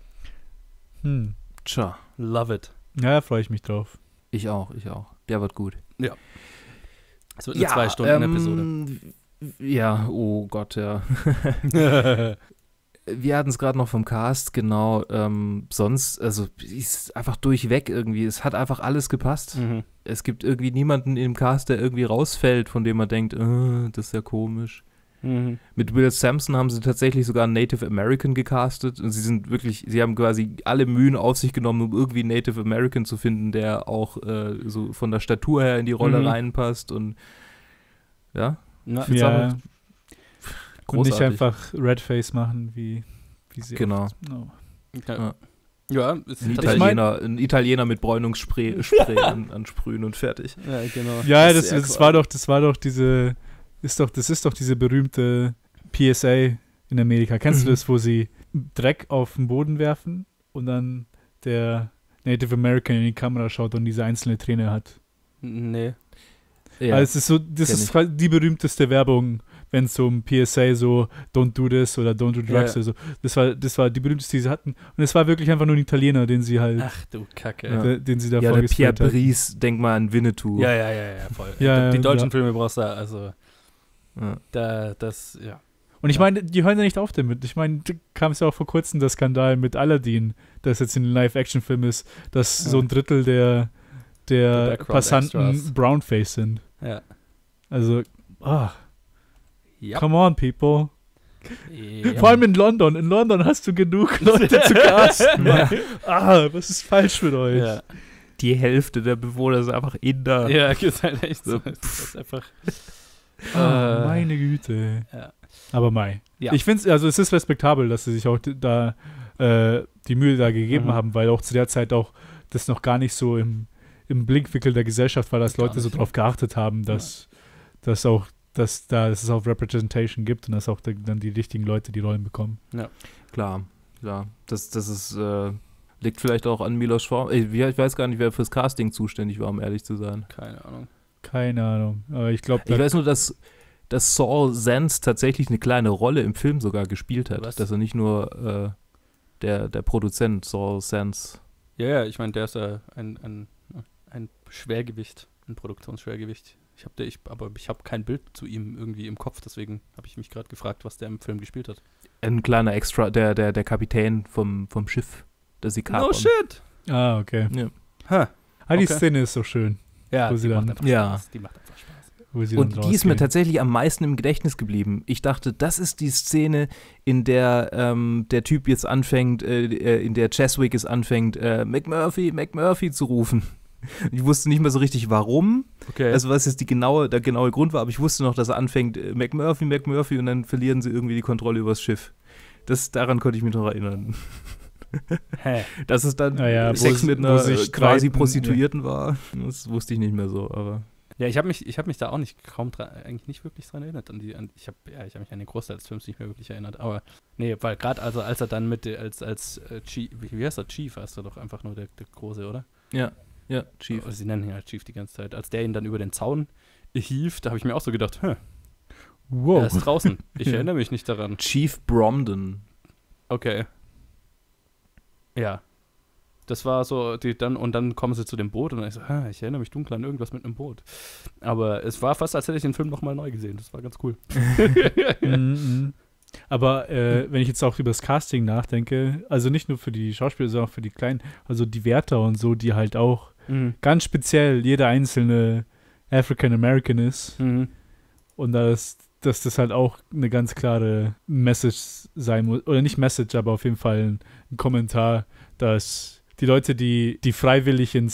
Tja. Love it. Ja, freue ich mich drauf. Ich auch. Der wird gut. Ja. Es wird eine 2-Stunden-Episode. Ja, oh Gott, ja. Wir hatten es gerade noch vom Cast, genau. Sonst, also ist einfach durchweg irgendwie. Es hat einfach alles gepasst. Mhm. Es gibt irgendwie niemanden im Cast, der irgendwie rausfällt, von dem man denkt, das ist ja komisch. Mhm. Mit Will Sampson haben sie tatsächlich sogar einen Native American gecastet und sie haben quasi alle Mühen auf sich genommen, um irgendwie einen Native American zu finden, der auch so von der Statur her in die Rolle reinpasst und ja. Na, Ich find's Ja. einfach Und nicht großartig. einfach Redface machen, wie sie Genau. oft- no. ja. Ja, ist Ein tatsächlich. Italiener mit Bräunungsspray ansprühen und fertig. Ja, genau. Ja, Das ist das sehr war doch diese, das ist doch diese berühmte PSA in Amerika. Kennst du das, wo sie Dreck auf den Boden werfen und dann der Native American in die Kamera schaut und diese einzelne Träne hat? Nee. Ja. Also es ist so, das kenn ist quasi die berühmteste Werbung, wenn es um PSA so Don't do this oder Don't do drugs Ja. oder so. Das war die berühmteste, die sie hatten. Und es war wirklich einfach nur ein Italiener, den sie halt, Ach du Kacke. Ja. den sie da Ja, der vorgesprayt Pierre hat. Brice, denk mal an Winnetou. Ja, voll. Ja, die deutschen ja. Filme brauchst du, also Ja. ja. Und ich Ja. meine, die hören ja nicht auf damit. Ich meine, da kam es ja auch vor kurzem der Skandal mit Aladdin, das jetzt ein Live-Action-Film ist, dass Ja. so ein Drittel der Background Passanten Extras. Brownface sind. Ja. Also, Ja. come on, people. Ja. Vor allem in London. In London hast du genug Leute zu casten. Ja. Was ist falsch mit euch? Ja. Die Hälfte der Bewohner ist einfach Inder. Ja, ist halt echt so. So. Das ist einfach. Meine Güte. Ja. Aber Mai. Ja. Ich finde es ist respektabel, dass sie sich auch da die Mühe da gegeben Mhm. haben, weil auch zu der Zeit auch das noch gar nicht so im Blickwinkel der Gesellschaft war, dass Gar Leute so nicht, drauf geachtet haben, dass es auch Representation gibt und dass auch dann die richtigen Leute die Rollen bekommen. Klar. Das ist, liegt vielleicht auch an Milos Forman. Ich weiß gar nicht, wer fürs Casting zuständig war, um ehrlich zu sein. Keine Ahnung. Keine Ahnung. Aber ich glaube, Ich weiß nur, dass Saul Zaentz tatsächlich eine kleine Rolle im Film sogar gespielt hat. Was? Dass er nicht nur der Produzent Saul Zaentz. Ja, ich meine, der ist ja ein Schwergewicht, ein Produktionsschwergewicht. Ich habe kein Bild zu ihm irgendwie im Kopf, deswegen habe ich mich gerade gefragt, was der im Film gespielt hat. Ein kleiner Extra, der Kapitän vom Schiff, das sie kapern. No shit! okay. Ja. Ha. Die Okay. Szene ist so schön, Ja, Wo sie die dann- macht einfach Ja. Spaß. Die macht einfach Spaß. wo sie dann Und die ist mir rausgehen. tatsächlich am meisten im Gedächtnis geblieben. Ich dachte, das ist die Szene, in der der Typ jetzt anfängt, in der Cheswick es anfängt, McMurphy zu rufen. Ich wusste nicht mehr so richtig, warum, Okay. also was jetzt der genaue Grund war, aber ich wusste noch, dass er anfängt, McMurphy und dann verlieren sie irgendwie die Kontrolle über das Schiff. Daran konnte ich mich noch erinnern. Hä? Dass es dann Naja, Sex wo mit sie einer streiten, quasi Prostituierten war, das wusste ich nicht mehr so, aber Ja, ich habe mich da auch eigentlich nicht wirklich dran erinnert. Ich habe mich an den Großteil des Films nicht mehr wirklich erinnert. Aber nee, weil gerade als er dann als Chief, wie heißt er? Chief heißt er doch einfach nur der Große, oder? ja, Chief. Sie nennen ihn halt Chief die ganze Zeit. Als der ihn dann über den Zaun hieft, da habe ich mir auch so gedacht, er Wow. ist draußen. Ich Ja. erinnere mich nicht daran. Chief Bromden. Okay. Ja. Das war so, und dann kommen sie zu dem Boot und dann ich so, ich erinnere mich dunkel an irgendwas mit einem Boot. Aber es war fast, als hätte ich den Film nochmal neu gesehen. Das war ganz cool. Mhm. Aber wenn ich jetzt auch über das Casting nachdenke, also nicht nur für die Schauspieler, sondern auch für die Kleinen, also die Wärter und so, die halt auch Mhm. ganz speziell jeder einzelne African American ist Mhm. und dass das halt auch eine ganz klare Message sein muss, oder nicht Message, aber auf jeden Fall ein Kommentar, dass die Leute, die freiwillig in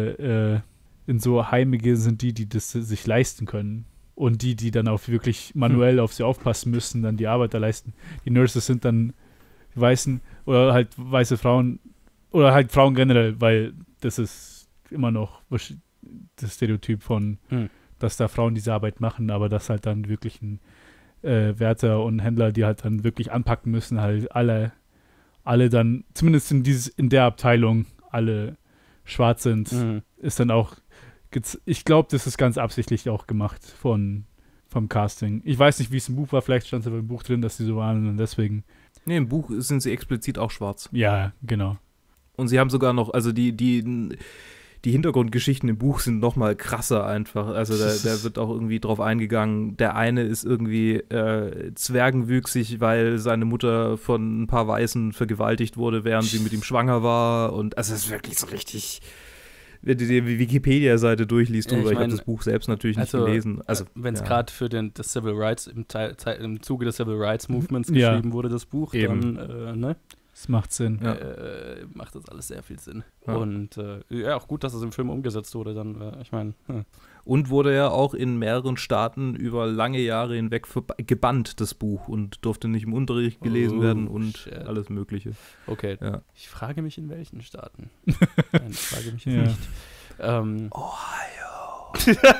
so Heime gehen, sind die das sich leisten können. Und die dann auch wirklich manuell auf sie aufpassen müssen, dann die Arbeit da leisten. Die Nurses sind dann die Weißen oder halt weiße Frauen oder halt Frauen generell, weil das ist immer noch das Stereotyp von, dass da Frauen diese Arbeit machen, aber dass halt dann wirklich ein Wärter und Händler, die halt dann wirklich anpacken müssen, halt alle dann, zumindest in der Abteilung, alle schwarz sind, Mhm. ist dann auch, ich glaube, das ist ganz absichtlich auch gemacht vom Casting. Ich weiß nicht, wie es im Buch war, vielleicht stand es aber im Buch drin, dass sie so waren und deswegen, Nee, im Buch sind sie explizit auch schwarz. ja, genau. Und sie haben sogar noch, also die die Hintergrundgeschichten im Buch sind noch mal krasser einfach. Also da wird auch irgendwie drauf eingegangen, der eine ist irgendwie zwergenwüchsig, weil seine Mutter von ein paar Weißen vergewaltigt wurde, während sie mit ihm schwanger war. Und also es ist wirklich so richtig, wenn du die Wikipedia-Seite durchliest drüber, ich habe das Buch selbst natürlich nicht gelesen. Also, wenn es gerade für das Civil Rights, im Zuge des Civil Rights Movements geschrieben wurde, das Buch, eben. Dann, ne? Das macht Sinn. Macht das alles sehr viel Sinn. Ja. Und auch gut, dass es im Film umgesetzt wurde dann, ich meine. Und wurde ja auch in mehreren Staaten über lange Jahre hinweg gebannt, das Buch, und durfte nicht im Unterricht gelesen werden und alles Mögliche. Okay, ja. Ich frage mich, in welchen Staaten. Nein, ich frage mich nicht. Ohio.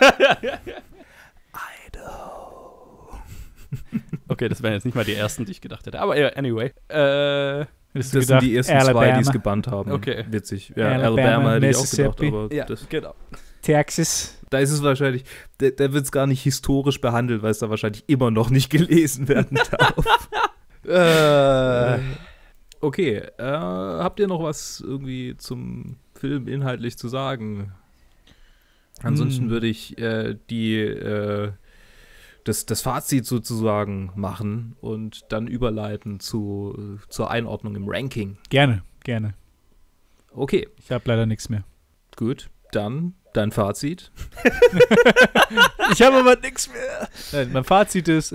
Idaho. Okay, das wären jetzt nicht mal die ersten, die ich gedacht hätte. Aber anyway. Das sind die ersten zwei, die es gebannt haben. Okay. Witzig. Ja, Alabama hätte ich auch gedacht. Aber genau. Texas. Da ist es wahrscheinlich, da wird es gar nicht historisch behandelt, weil es da wahrscheinlich immer noch nicht gelesen werden darf. Okay, habt ihr noch was irgendwie zum Film inhaltlich zu sagen? Ansonsten würde ich das Fazit sozusagen machen und dann überleiten zur Einordnung im Ranking. Gerne. Okay. Ich habe leider nichts mehr. Gut, dann dein Fazit. Ich habe aber nichts mehr. Nein, mein Fazit ist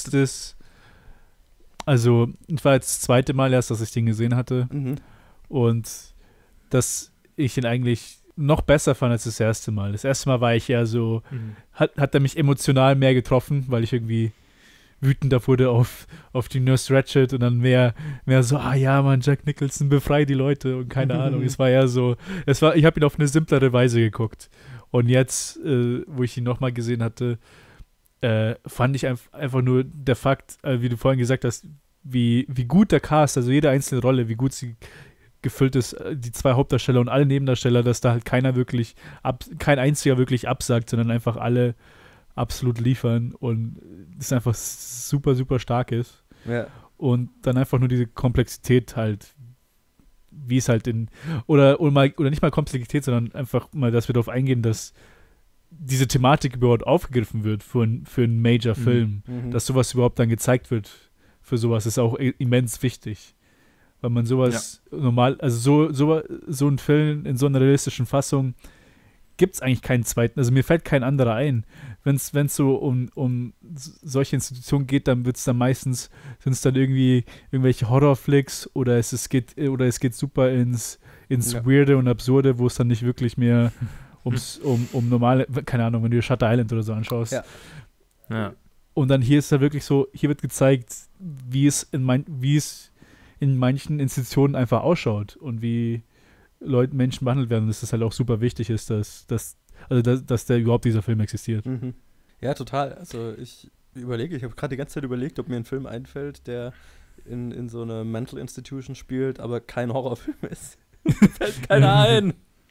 also, es war jetzt das zweite Mal erst, dass ich den gesehen hatte. Mhm. Und dass ich ihn eigentlich noch besser fand als das erste Mal. Das erste Mal war ich eher so, hat er mich emotional mehr getroffen, weil ich irgendwie wütender wurde auf die Nurse Ratched und dann mehr so, ja, Mann, Jack Nicholson, befrei die Leute und keine Ahnung. Es war eher so, ich habe ihn auf eine simplere Weise geguckt. Und jetzt, wo ich ihn nochmal gesehen hatte, fand ich einfach nur der Fakt, wie du vorhin gesagt hast, wie gut der Cast, also jede einzelne Rolle, wie gut sie gefüllt ist, die zwei Hauptdarsteller und alle Nebendarsteller, dass da halt kein einziger wirklich absagt, sondern einfach alle absolut liefern und es einfach super, super stark ist. Ja. Und dann einfach nur diese Komplexität halt, wie es halt oder nicht mal Komplexität, sondern einfach mal, dass wir darauf eingehen, dass diese Thematik überhaupt aufgegriffen wird für einen Major-Film, dass sowas überhaupt dann gezeigt wird für sowas, ist auch immens wichtig. Weil man sowas normal, also so ein Film in so einer realistischen Fassung gibt es eigentlich keinen zweiten, also mir fällt kein anderer ein. Wenn es so um solche Institutionen geht, dann sind es dann irgendwie irgendwelche Horrorflicks oder es geht super ins Weirde und Absurde, wo es dann nicht wirklich mehr um normale, keine Ahnung, wenn du dir Shutter Island oder so anschaust. Ja. Und dann hier ist da wirklich so, hier wird gezeigt, wie es in manchen Institutionen einfach ausschaut und wie Menschen behandelt werden, und dass das halt auch super wichtig ist, dass dieser Film existiert. Mhm. Ja, total. Also ich habe gerade die ganze Zeit überlegt, ob mir ein Film einfällt, der in so einer Mental Institution spielt, aber kein Horrorfilm ist. Fällt keiner ein.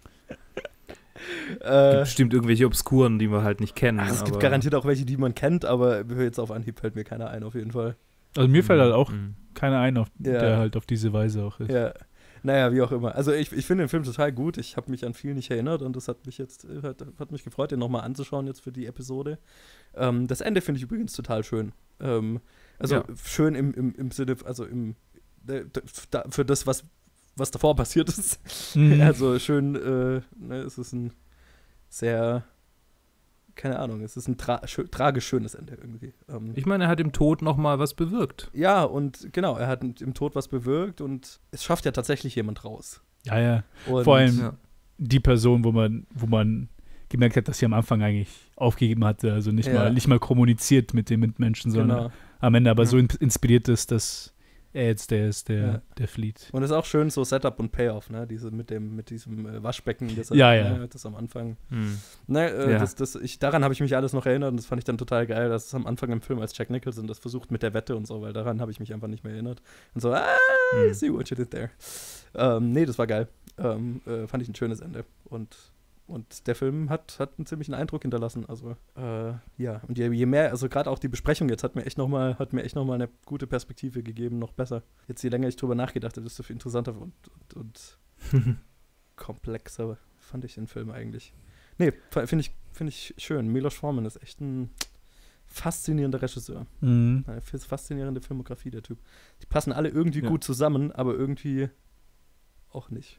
Gibt bestimmt irgendwelche Obskuren, die wir halt nicht kennen. Es gibt garantiert auch welche, die man kennt, aber jetzt auf Anhieb fällt mir keiner ein, auf jeden Fall. Also mir fällt halt auch keiner ein, der halt auf diese Weise auch ist. Ja. Naja, wie auch immer. Also ich finde den Film total gut. Ich habe mich an viel nicht erinnert und das hat mich gefreut, den nochmal anzuschauen jetzt für die Episode. Das Ende finde ich übrigens total schön. Schön im Sinne, also für das, was davor passiert ist. Also schön, es ist ein sehr, keine Ahnung, es ist ein tragisch schönes Ende irgendwie. Ich meine, er hat im Tod nochmal was bewirkt. Ja, und genau, er hat im Tod was bewirkt und es schafft ja tatsächlich jemand raus. Ja. Und vor allem die Person, wo man gemerkt hat, dass sie am Anfang eigentlich aufgegeben hatte, also nicht mal kommuniziert mit den Mitmenschen, sondern am Ende aber so inspiriert ist, dass er jetzt der ist, der flieht. Und es ist auch schön so Setup und Payoff, ne? Mit diesem Waschbecken, das am Anfang. Daran habe ich mich alles noch erinnert und das fand ich dann total geil, dass es am Anfang im Film als Jack Nicholson das versucht mit der Wette und so, weil daran habe ich mich einfach nicht mehr erinnert. Und so, I see what you did there. Das war geil. Fand ich ein schönes Ende. Und der Film hat einen ziemlichen Eindruck hinterlassen. Also, und je mehr, also gerade auch die Besprechung jetzt hat mir echt nochmal eine gute Perspektive gegeben, noch besser. Jetzt, je länger ich drüber nachgedacht habe, desto viel interessanter und komplexer fand ich den Film eigentlich. Nee, finde ich schön. Milos Forman ist echt ein faszinierender Regisseur. Mhm. Eine faszinierende Filmografie, der Typ. Die passen alle irgendwie gut zusammen, aber irgendwie auch nicht.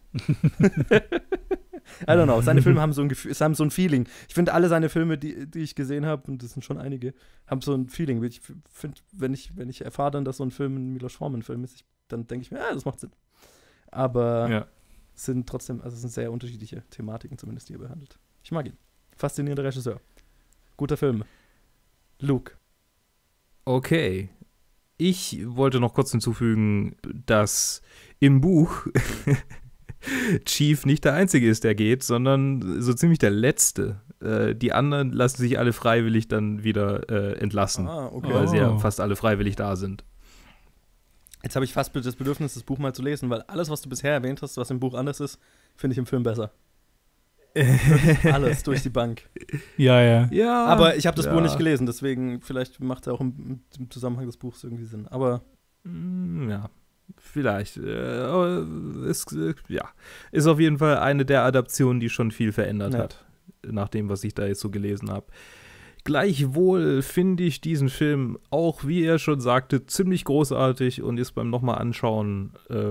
I don't know. Seine Filme haben so ein Gefühl, haben so ein Feeling. Ich finde, alle seine Filme, die ich gesehen habe, und das sind schon einige, haben so ein Feeling. Ich finde, wenn ich erfahre dann, dass so ein Film ein Milos Forman-Film ist, dann denke ich mir, das macht Sinn. Aber es sind trotzdem, also es sind sehr unterschiedliche Thematiken zumindest, die er behandelt. Ich mag ihn. Faszinierender Regisseur. Guter Film. Luke. Okay. Ich wollte noch kurz hinzufügen, dass im Buch Chief nicht der Einzige ist, der geht, sondern so ziemlich der Letzte. Die anderen lassen sich alle freiwillig dann wieder entlassen, weil sie ja fast alle freiwillig da sind. Jetzt habe ich fast das Bedürfnis, das Buch mal zu lesen, weil alles, was du bisher erwähnt hast, was im Buch anders ist, finde ich im Film besser. Alles durch die Bank. Ja. Aber ich habe das Buch nicht gelesen, deswegen vielleicht macht er auch im Zusammenhang des Buchs irgendwie Sinn. Aber ja, vielleicht. Ist auf jeden Fall eine der Adaptionen, die schon viel verändert hat, nach dem, was ich da jetzt so gelesen habe. Gleichwohl finde ich diesen Film auch, wie er schon sagte, ziemlich großartig und ist beim nochmal anschauen,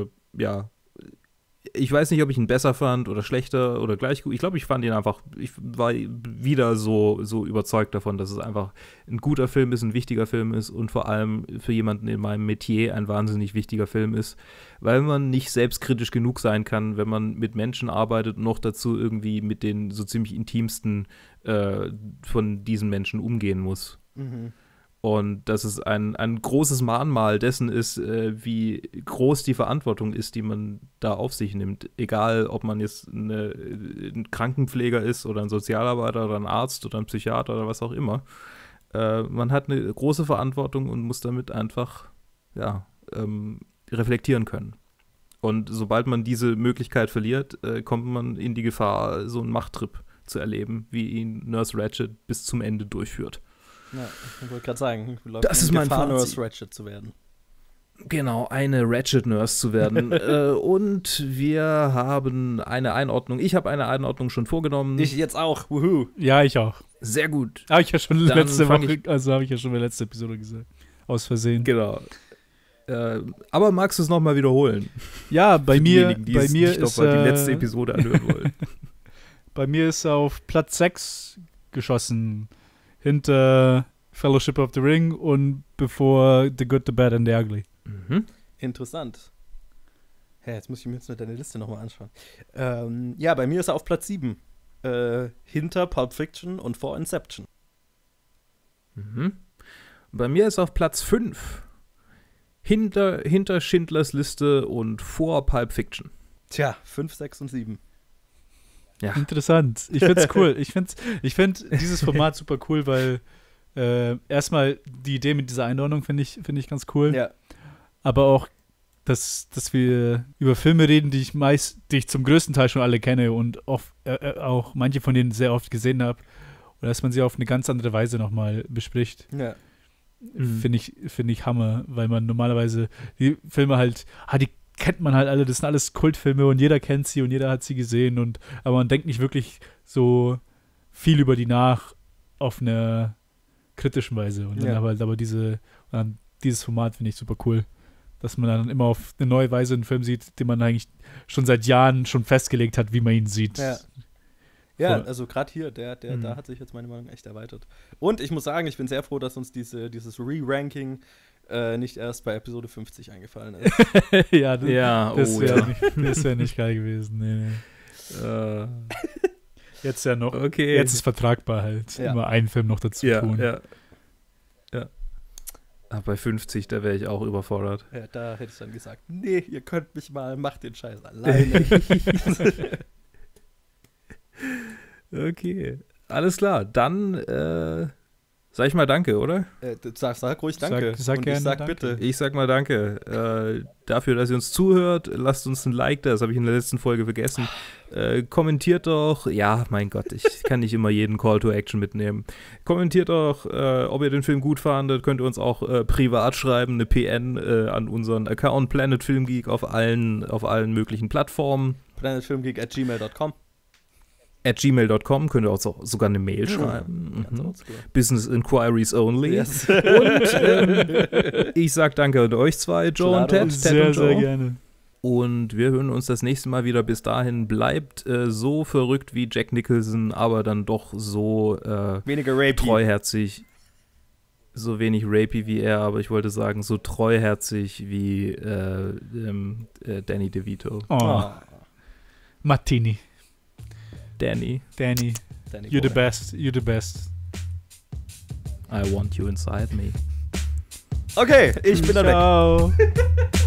ich weiß nicht, ob ich ihn besser fand oder schlechter oder gleich gut. Ich glaube, ich fand ihn einfach, ich war wieder so überzeugt davon, dass es einfach ein guter Film ist, ein wichtiger Film ist und vor allem für jemanden in meinem Metier ein wahnsinnig wichtiger Film ist, weil man nicht selbstkritisch genug sein kann, wenn man mit Menschen arbeitet und noch dazu irgendwie mit den so ziemlich intimsten von diesen Menschen umgehen muss. Mhm. Und dass es ein großes Mahnmal dessen ist, wie groß die Verantwortung ist, die man da auf sich nimmt. Egal, ob man jetzt ein Krankenpfleger ist oder ein Sozialarbeiter oder ein Arzt oder ein Psychiater oder was auch immer. Man hat eine große Verantwortung und muss damit einfach reflektieren können. Und sobald man diese Möglichkeit verliert, kommt man in die Gefahr, so einen Machttrip zu erleben, wie ihn Nurse Ratched bis zum Ende durchführt. Ja, ich wollte gerade sagen, das ist mein Fazit. Nurse Ratched zu werden. Genau, eine Ratched-Nurse zu werden. Und wir haben eine Einordnung. Ich habe eine Einordnung schon vorgenommen. Ich jetzt auch. Wuhu. Ja, ich auch. Sehr gut. Habe ich ja schon letzte Woche, habe ich ja schon in der letzten Episode gesagt. Aus Versehen. Genau. Aber magst du es nochmal wiederholen? Ja, bei mir die ist die letzte Episode anhören wollen. Bei mir ist er auf Platz 6 geschossen. Hinter Fellowship of the Ring und bevor The Good, the Bad and the Ugly. Mhm. Interessant. Jetzt muss ich mir deine Liste nochmal anschauen. Bei mir ist er auf Platz 7. Hinter Pulp Fiction und vor Inception. Mhm. Bei mir ist er auf Platz 5. Hinter Schindlers Liste und vor Pulp Fiction. Tja, 5, 6 und 7. Ja. Interessant. Ich find's cool. Ich find dieses Format super cool, weil erstmal die Idee mit dieser Einordnung finde ich ganz cool. Ja. Aber auch, dass wir über Filme reden, die ich zum größten Teil schon alle kenne und oft, auch manche von denen sehr oft gesehen habe. Und dass man sie auf eine ganz andere Weise nochmal bespricht. Ja. Finde ich Hammer, weil man normalerweise die Filme halt, die kennt man halt alle, das sind alles Kultfilme und jeder kennt sie und jeder hat sie gesehen aber man denkt nicht wirklich so viel über die nach auf einer kritischen Weise und dann dieses Format finde ich super cool, dass man dann immer auf eine neue Weise einen Film sieht, den man eigentlich schon seit Jahren schon festgelegt hat, wie man ihn sieht. Ja, also gerade hier, da hat sich jetzt meine Meinung echt erweitert. Und ich muss sagen, ich bin sehr froh, dass uns dieses Re-Ranking nicht erst bei Episode 50 eingefallen ist. Das wäre nicht geil gewesen. Nee. Jetzt ja noch. Okay. Jetzt ist vertragbar halt. Ja. Immer einen Film noch dazu tun. Ja. Aber bei 50, da wäre ich auch überfordert. Ja, da hätte ich dann gesagt, nee, ihr könnt mich mal, macht den Scheiß alleine. Okay, alles klar. Dann sag ich mal Danke, oder? Sag ruhig Danke. Sag und gerne ich sag Danke. bitte. Ich sag mal Danke dafür, dass ihr uns zuhört. Lasst uns ein Like da, das habe ich in der letzten Folge vergessen. Kommentiert doch. Ja, mein Gott, ich kann nicht immer jeden Call to Action mitnehmen. Kommentiert doch, ob ihr den Film gut fandet. Könnt ihr uns auch privat schreiben, eine PN an unseren Account Planet Film Geek auf allen möglichen Plattformen. planetfilmgeek@gmail.com. @gmail.com könnt ihr auch sogar eine Mail schreiben. Business Inquiries only. Yes. Und ich sag danke an euch zwei, Joe und Ted. Sehr, und Joe. sehr gerne. Und wir hören uns das nächste Mal wieder. Bis dahin bleibt so verrückt wie Jack Nicholson, aber dann doch so Weniger rapey. treuherzig, so wenig rapey wie er, aber ich wollte sagen, so treuherzig wie Danny DeVito. Oh. Martini. Danny, Danny. You're the best. You're the best. I want you inside me. Okay, ich bin da weg. Ciao.